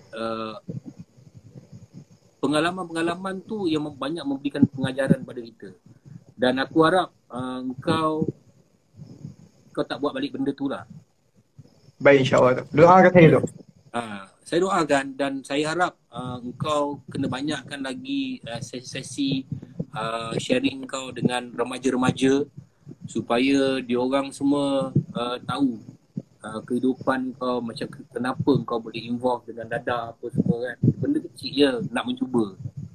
pengalaman-pengalaman tu yang banyak memberikan pengajaran pada kita. Dan aku harap kau tak buat balik benda tu lah. Baik, insya-Allah tu. Doakan saya tu. Saya doakan dan saya harap engkau kena banyakkan lagi sesi-sesi sharing kau dengan remaja-remaja supaya diorang semua tahu kehidupan kau, macam kenapa kau boleh involve dengan dadah apa semua kan. Benda kecil je, nak mencuba.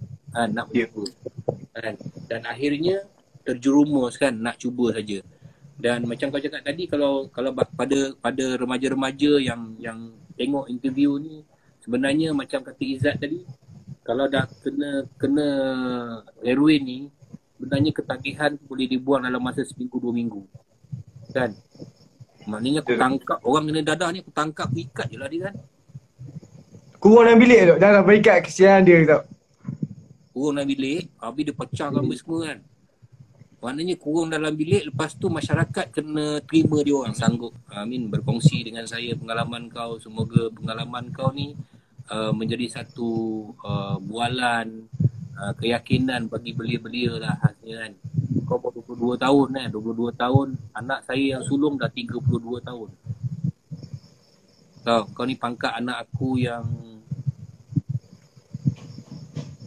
Kan? Dan akhirnya terjerumus kan, nak cuba saja. Dan macam kau cakap tadi, kalau pada remaja-remaja yang tengok interview ni, sebenarnya macam kata Izzat tadi, kalau dah kena heroin ni, sebenarnya ketagihan boleh dibuang dalam masa seminggu 2 minggu. Kan? Maknanya aku tangkap orang kena dadah ni, aku tangkap, aku ikat je lah dia kan. Kurang dalam bilik tu, jangan berikat kesian dia tu. Kurang dalam bilik, habis dia pecahkan semua kan. Maknanya kurang dalam bilik, lepas tu masyarakat kena terima dia orang, sanggup berkongsi dengan saya pengalaman kau. Semoga pengalaman kau ni menjadi satu bualan keyakinan bagi belia-belia lah hasilnya kan. Kau 22 tahun kan, 22 tahun, anak saya yang sulung dah 32 tahun. Kau ni pangkat anak aku yang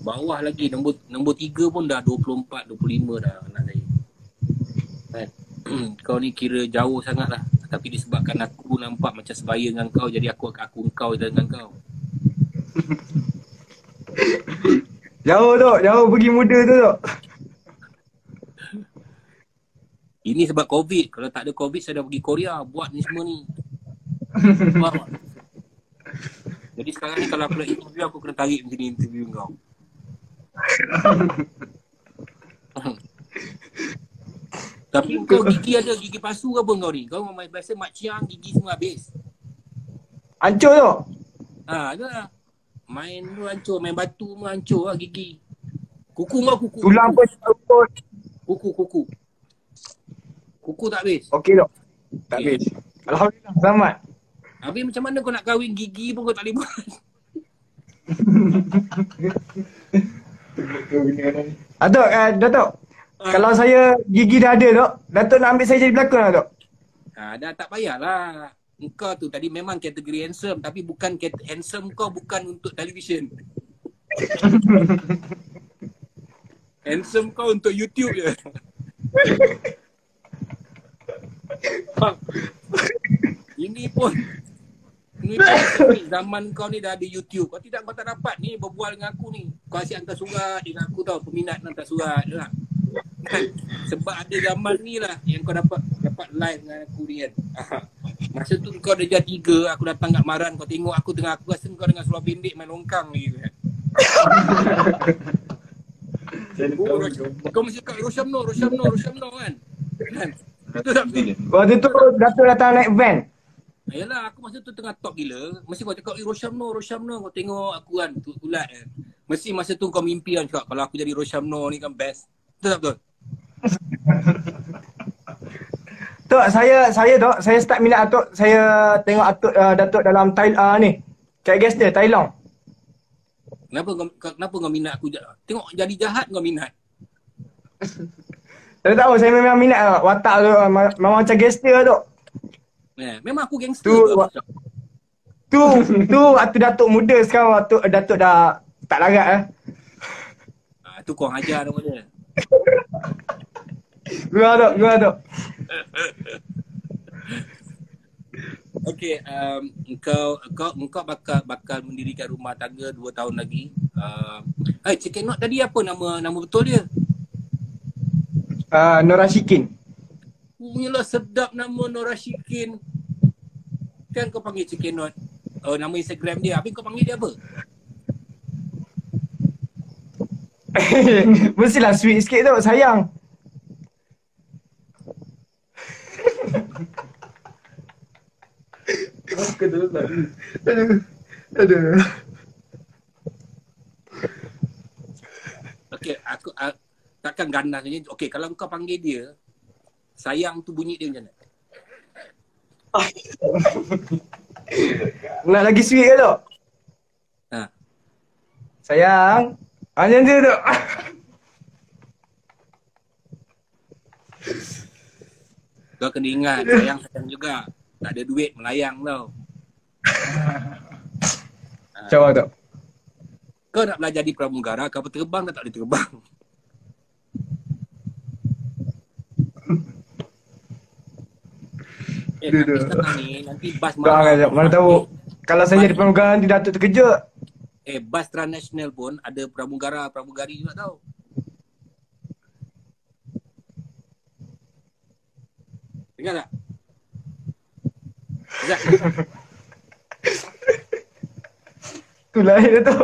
Bawah lagi nombor 3 pun dah 24, 25 dah anak saya. Kan? Kau ni kira jauh sangat lah. Tapi disebabkan aku nampak macam sebaya dengan kau, jadi aku engkau dengan kau. Jauh Tok, jauh pergi muda tu Tok. Ini sebab COVID. Kalau tak ada COVID, saya dah pergi Korea buat ni semua ni. Faham tak? Jadi sekarang ni kalau aku nak interview, aku kena tarik macam ni interview kau. Tapi kau gigi palsu ke apa kau ni? Kau memang biasa mak ciang, gigi semua habis. Hancur Tok. Adalah. Main tu hancur, main batu pun hancur lah gigi. Kuku kau kuku. Tulang pun terukut. Kuku tak habis. Okey Tok. Tak habis. Alhamdulillah, selamat. Habis macam mana kau nak kahwin, gigi pun kau tak boleh buat. Datuk, Datuk. Kalau saya gigi dah ada Tok, Datuk nak ambil saya jadi pelakon lah Tok. Dah tak payahlah. Engkau tu tadi memang kategori handsome, tapi bukan handsome kau bukan untuk television. Handsome kau untuk YouTube je. Ini pun zaman kau ni dah ada YouTube. Kau tak dapat ni berbual dengan aku ni. Kau asyik hantar surat dengan aku tau. Peminat hantar surat je lah. Kan? Sebab ada zaman ni lah yang kau dapat live dengan aku ni kan. Masa tu kau dah jadi 3, aku datang kat Maran, kau tengok aku tengah, aku rasa kau dengan seluar pendek main longkang ni kan. Kau mesti cakap Rosyamno kan. Betul tak? Waktu tu Datuk datang naik van. Yalah, aku masa tu tengah top gila. Mesti kau cakap Rosyamno. Kau tengok aku kan, tulat kan. Mesti masa tu kau mimpi kan cakap, kalau aku jadi Rosyamno ni kan best. Betul tak betul? Tok, saya start minat Datuk. Saya tengok Datuk dalam ni. Kat guest dia, Thailand. Kenapa kau minat aku? Tengok jadi jahat kau minat. Saya tahu, saya memang minat watak tu. Memang macam gangster Tok. Memang aku gangster tu. Waktu Datuk muda, sekarang waktu Datuk dah tak larat Tu kau ajar nama dia. Gua Tok. Okey, engkau bakal mendirikan rumah tangga 2 tahun lagi. Chicken Not tadi apa nama betul dia? Nora Shikin. Punyalah sedap nama Nora Shikin. Kan kau panggil Chicken Not. Nama Instagram dia. Habis kau panggil dia apa? Mestilah sweet sikit Tok, sayang. Aduh. Okey, aku takkan ganas ni. Okey, kalau kau panggil dia, sayang tu bunyi dia macam mana? Nak lagi sweet ke Tok? Sayang. Macam tu Tok. Kau kena ingat, sayang juga. Tak ada duit melayang tau. Coba Tok. Kau nak belajar di pramugara, kapal terbang tak boleh terbang. Tapi sekarang ni, nanti bas mana tahu. Kalau saya jadi pramugara nanti Datuk terkejut. Bas transnasional pun ada pramugari juga tau. Dengar tak? Tu lain tu.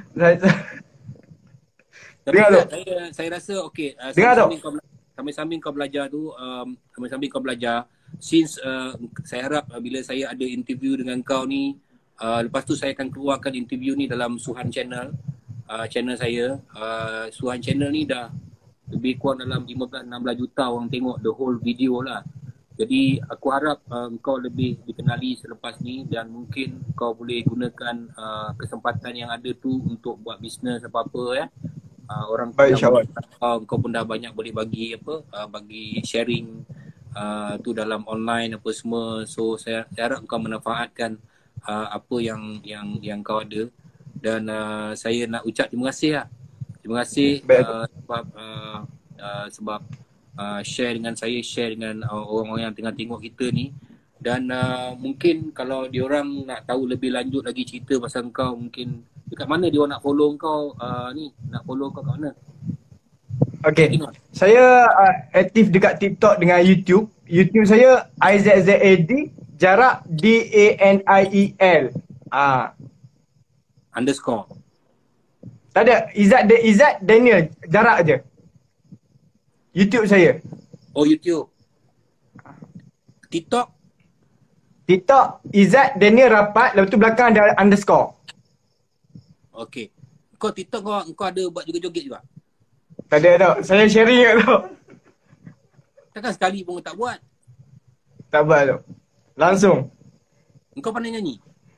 Tapi saya rasa okey. Sambil-sambil kau belajar since saya harap bila saya ada interview dengan kau ni, lepas tu saya akan keluarkan interview ni dalam Suhan Channel, channel saya. Suhan Channel ni dah lebih kurang dalam 15-16 juta orang tengok the whole video lah. Jadi aku harap kau lebih dikenali selepas ni, dan mungkin kau boleh gunakan kesempatan yang ada tu untuk buat bisnes apa-apa ya. Orang kau pun dah banyak boleh bagi bagi sharing tu dalam online apa semua. So saya harap kau manfaatkan apa yang kau ada, dan saya nak ucap terima kasih lah Terima kasih Baik. sebab share dengan saya, share dengan orang-orang yang tengah tengok kita ni. Dan mungkin kalau diorang nak tahu lebih lanjut lagi cerita pasal kau, mungkin dekat mana dia orang nak follow kau ni, nak follow kau kat mana? Okay. Saya aktif dekat TikTok dengan YouTube. YouTube saya IZZAD jarak DANIEL. Underscore. Tak ada. Izzat Daniel. Jarak je. YouTube saya. Oh, YouTube. TikTok? TikTok Izzat Daniel rapat. Lepas tu belakang ada underscore. Okay. Kau TikTok kau ada buat joget-joget juga? Tak ada tau. Saya sharing kat tau. Takkan sekali pun kau tak buat? Tak buat tau. Langsung. Kau pandai nyanyi?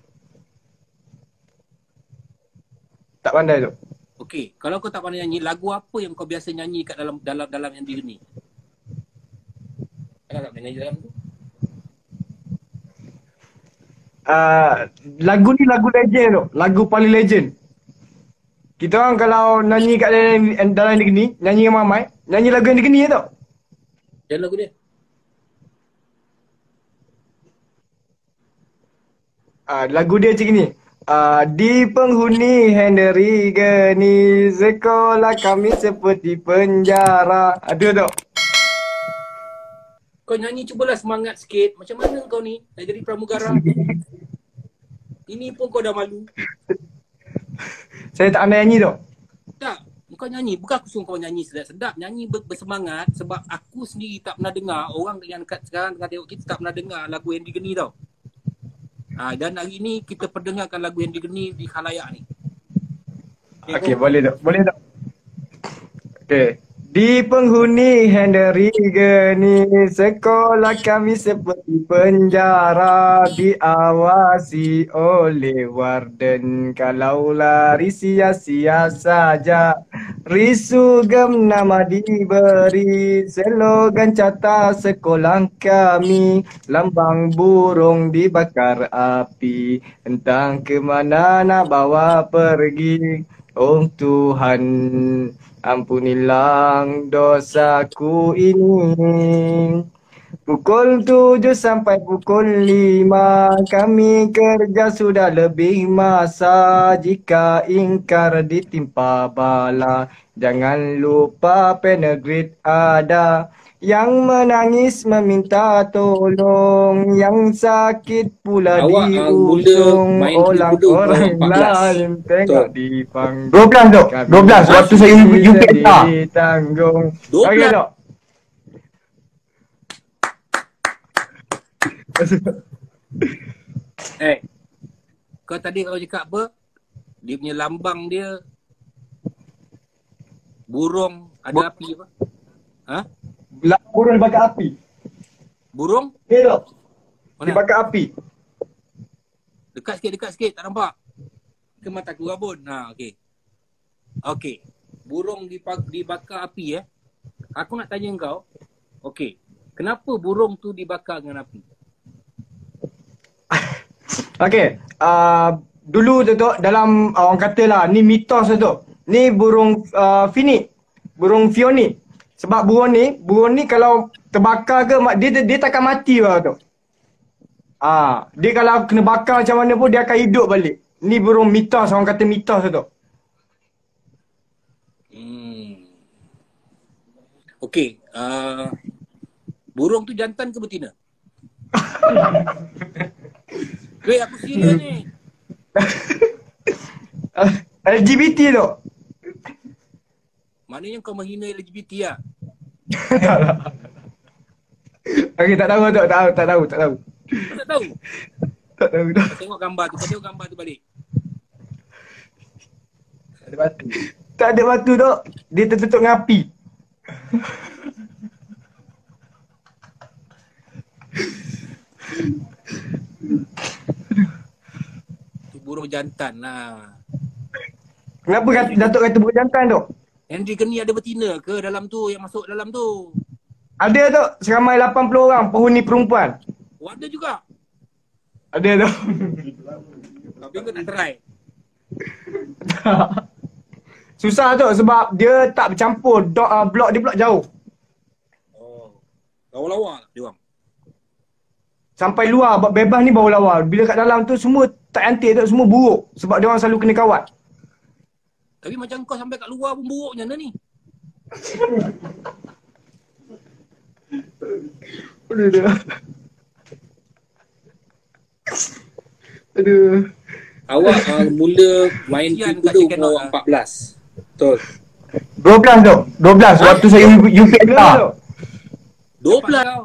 Tak pandai tu. Okey, kalau kau tak pandai nyanyi, lagu apa yang kau biasa nyanyi kat dalam yang diri ni? Kau tak pandai nyanyi dalam tu? Lagu ni lagu legend tu. Lagu paling legend. Kita orang kalau nyanyi kat dalam negeri ni, nyanyi dengan mamai, nyanyi lagu yang negeri tau. Dan lagu dia? Lagu dia macam ni. Di penghuni Henry Geni, sekolah kami seperti penjara. Ada tak? Kau nyanyi cubalah semangat sikit. Macam mana kau ni nak jadi pramugara? Ini pun kau dah malu. Saya tak pandai nyanyi tau. Tak, kau nyanyi. Bukan aku suruh kau nyanyi sedap-sedap. Nyanyi bersemangat sebab aku sendiri tak pernah dengar. Orang yang dekat sekarang tengah tengok kita tak pernah dengar lagu Henry Geni tau. Dan hari ni kita perdengarkan lagu Henry Geni di khalayak ni. Okey, boleh tak? Boleh tak? Okey. Di penghuni Henry Geni, sekolah kami seperti penjara, diawasi oleh warden. Kalau lari sia-sia saja, risugem nama diberi, slogan catat sekolah kami, lambang burung dibakar api, entah ke mana nak bawa pergi. Oh Tuhan, ampunilah dosaku ini. Pukul 7 sampai pukul 5 kami kerja sudah lebih masa. Jika ingkar ditimpa bala, jangan lupa penegrate ada. Yang menangis meminta tolong, yang sakit pula diusung. Orang lain tengok di panggung. 12 tu, 12 waktu saya UPSA tanggung. Okey tak? Kau tadi kau cakap apa? Dia punya lambang dia burung ada api apa? Burung dibakar api. Burung? Okey tak? Dibakar api. Dekat sikit, tak nampak? Ke mata aku rabun. Okey. Okey. Burung dibakar api Aku nak tanya kau. Okey. Kenapa burung tu dibakar dengan api? Okey. Dulu tu dalam orang katalah ni mitos tu. Ni burung phoenix. Burung phoenix. Sebab burung ni kalau terbakar ke dia takkan mati lah tu. Dia kalau kena bakar macam mana pun dia akan hidup balik. Ni burung mitos, orang kata mitos tu. Okey, burung tu jantan ke betina? Weh, aku serius ni. LGBT tu. Maknanya kau menghina LGBT lah? Tak lah. Okey, tak tahu tu, tak tahu. Tak tahu? Tak tahu dah. Tengok gambar tu balik. Ada batu. Tak ada batu tu. Dia tertutup dengan api. Tu burung jantan lah. Kenapa Datuk kata burung jantan tu? Henry Geni ada betina ke dalam tu, yang masuk dalam tu? Ada tu. Seramai 80 orang penghuni perempuan. Oh, ada juga? Ada tu. Tapi kau nak try? Susah tu sebab dia tak bercampur. Blok dia pula jauh. Oh. Lawa-lawa tak dia orang? Sampai luar bebas ni baru lawa. Bila kat dalam tu semua tak antik tu, semua buruk. Sebab dia orang selalu kena kawat. Tapi macam kau sampai kat luar pun buruk macam mana ni? Aduh. Awak mula main kuda umur 14. Betul. 12 tu. 12 waktu saya UPSR. 12 kau.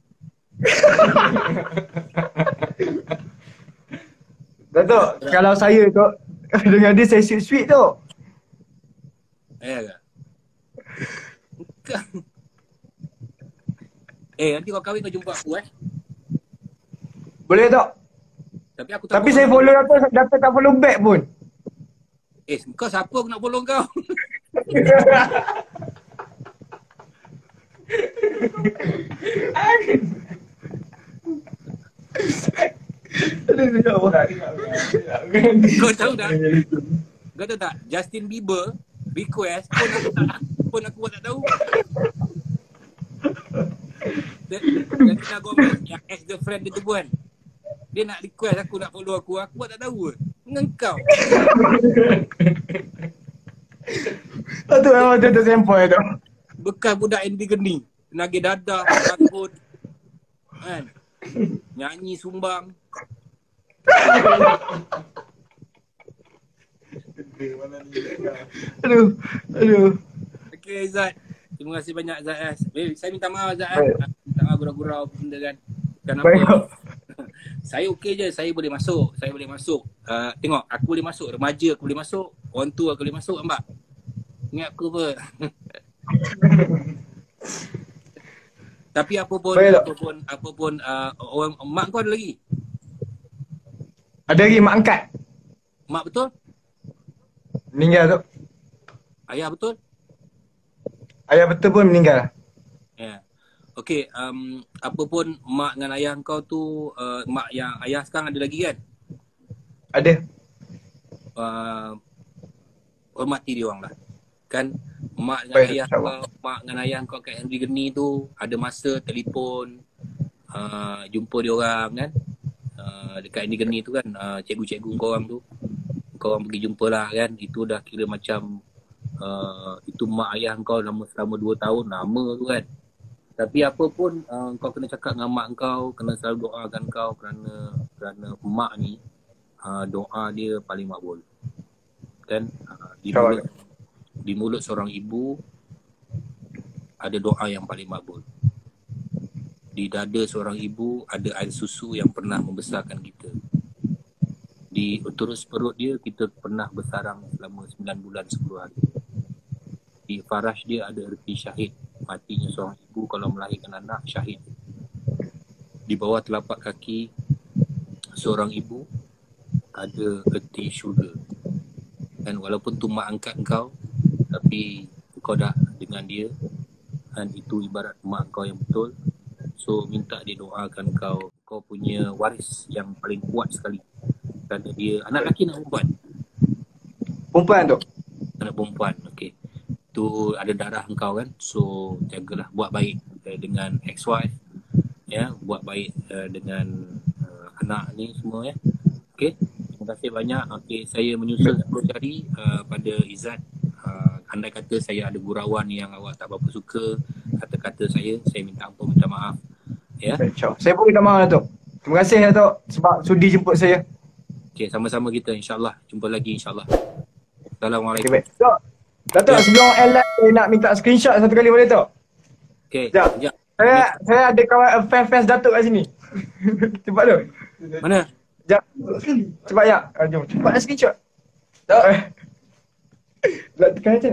Datuk, kalau saya tu dengan dia saya sweet tu. Ke? Nanti kau kahwin kau jumpa aku Boleh tak? Tapi aku tak Tapi saya follow Datuk tak follow back pun. Kau siapa aku nak follow kau? Kau tahu tak? Kau tahu tak? Justin Bieber request pun aku tak tahu. Selena Gomez yang ex-girlfriend dia tu pun, dia nak request aku nak follow aku tak tahu. Dengan kau. Itu memang tu sempoi tu. Bekas budak Andy Geni, nagih dadah, takut. Kan? Nyanyi sumbang. Aduh. Okey Zat. Terima kasih banyak Zat. Saya minta maaf Zat. Minta maaf gurau-gurau benda kan. Kenapa? Saya okey je, saya boleh masuk. Tengok, aku boleh masuk. Remaja aku boleh masuk. Orang tua aku boleh masuk, nampak? Ingat aku apa? Tapi apa pun orang mak kau ada lagi? Ada lagi mak angkat. Mak betul? Meninggal tu. Ayah betul? Ayah betul pun meninggal. Ya. Okey, apa pun mak dengan ayah kau tu, mak yang ayah sekarang ada lagi kan? Ada. Hormati dia orang lah. Kan mak dengan ayah kau, mak dengan ayah kau kat Henry Geni tu ada masa telefon jumpa dia orang kan. Dekat Henry Geni tu kan, cikgu-cikgu kau orang tu. Kau orang pergi jumpa lah kan. Itu dah kira macam itu mak ayah kau selama 2 tahun lama tu kan. Tapi apa pun kau kena cakap dengan mak kau, kena selalu doakan kau kerana mak ni doa dia paling makbul. Kan di mulut seorang ibu ada doa yang paling makbul. Di dada seorang ibu ada air susu yang pernah membesarkan kita. Di uterus perut dia kita pernah bersarang selama 9 bulan 10 hari. Di faraj dia ada erti syahid. Matinya seorang ibu kalau melahirkan anak, syahid. Di bawah telapak kaki seorang ibu ada erti syurga. Dan walaupun tu mak angkat kau, tapi kau dah dengan dia, dan itu ibarat mak kau yang betul. So minta dia doakan kau punya waris yang paling kuat sekali. Kerana dia anak lelaki nak perempuan? Perempuan tu. Anak perempuan, okey. Tu ada darah engkau kan. So jagalah, buat baik dengan ex-wife, ya, buat baik dengan anak ni semua ya. Okey. Terima kasih banyak. Okey, saya menyusul 10 jari pada Izzat. Andai kata saya ada gurauan yang awak tak berapa suka kata-kata saya minta ampun, minta maaf. Ya. Saya pun minta maaf Datuk. Terima kasih Datuk sebab sudi jemput saya. Okey, sama-sama kita insya-Allah. Jumpa lagi insya-Allah. Assalamualaikum. Okay, Datuk, sebelum LF saya nak minta screenshot satu kali boleh tak? Okey. Sekejap. Saya ada kawan fans Datuk kat sini. Cepat tu. Mana? Sekejap. Cepat ya. Jom. Cepat nak screenshot. Tak. Nak tekan aja.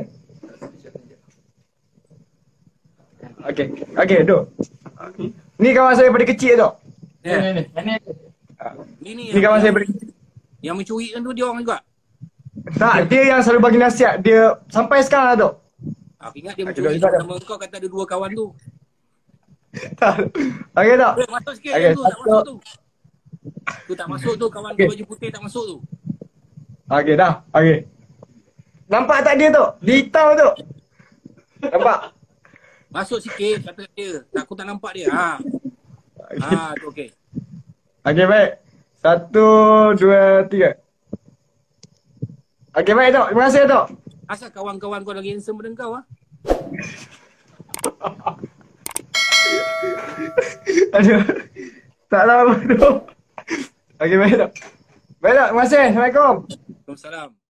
Okey, tu. Ni kawan saya pada kecil tu. Ya. Ni kawan saya pada kecil. Yang mencuri kan tu dia orang juga. Tak, dia yang selalu bagi nasihat. Dia sampai sekarang lah tu. Aku ingat dia mencuri sama kau kata ada 2 kawan tu. Tak. Okey tak? Masuk sikit tu, tak masuk tu. Tu tak masuk tu, kawan tu baju putih tak masuk tu. Okey dah. Okey. Nampak tak dia tu? Hitam tu. Nampak? Masuk sikit kata dia. Aku tak nampak dia. Tu okey. Okey, baik. 1, 2, 3. Okey, baik Tok. Terima kasih Tok. Asal kawan-kawan kau lagi handsome pada kau Aduh. Tak lama tu. Okey, baik Tok. Baik Tok, terima kasih. Assalamualaikum. Waalaikumsalam.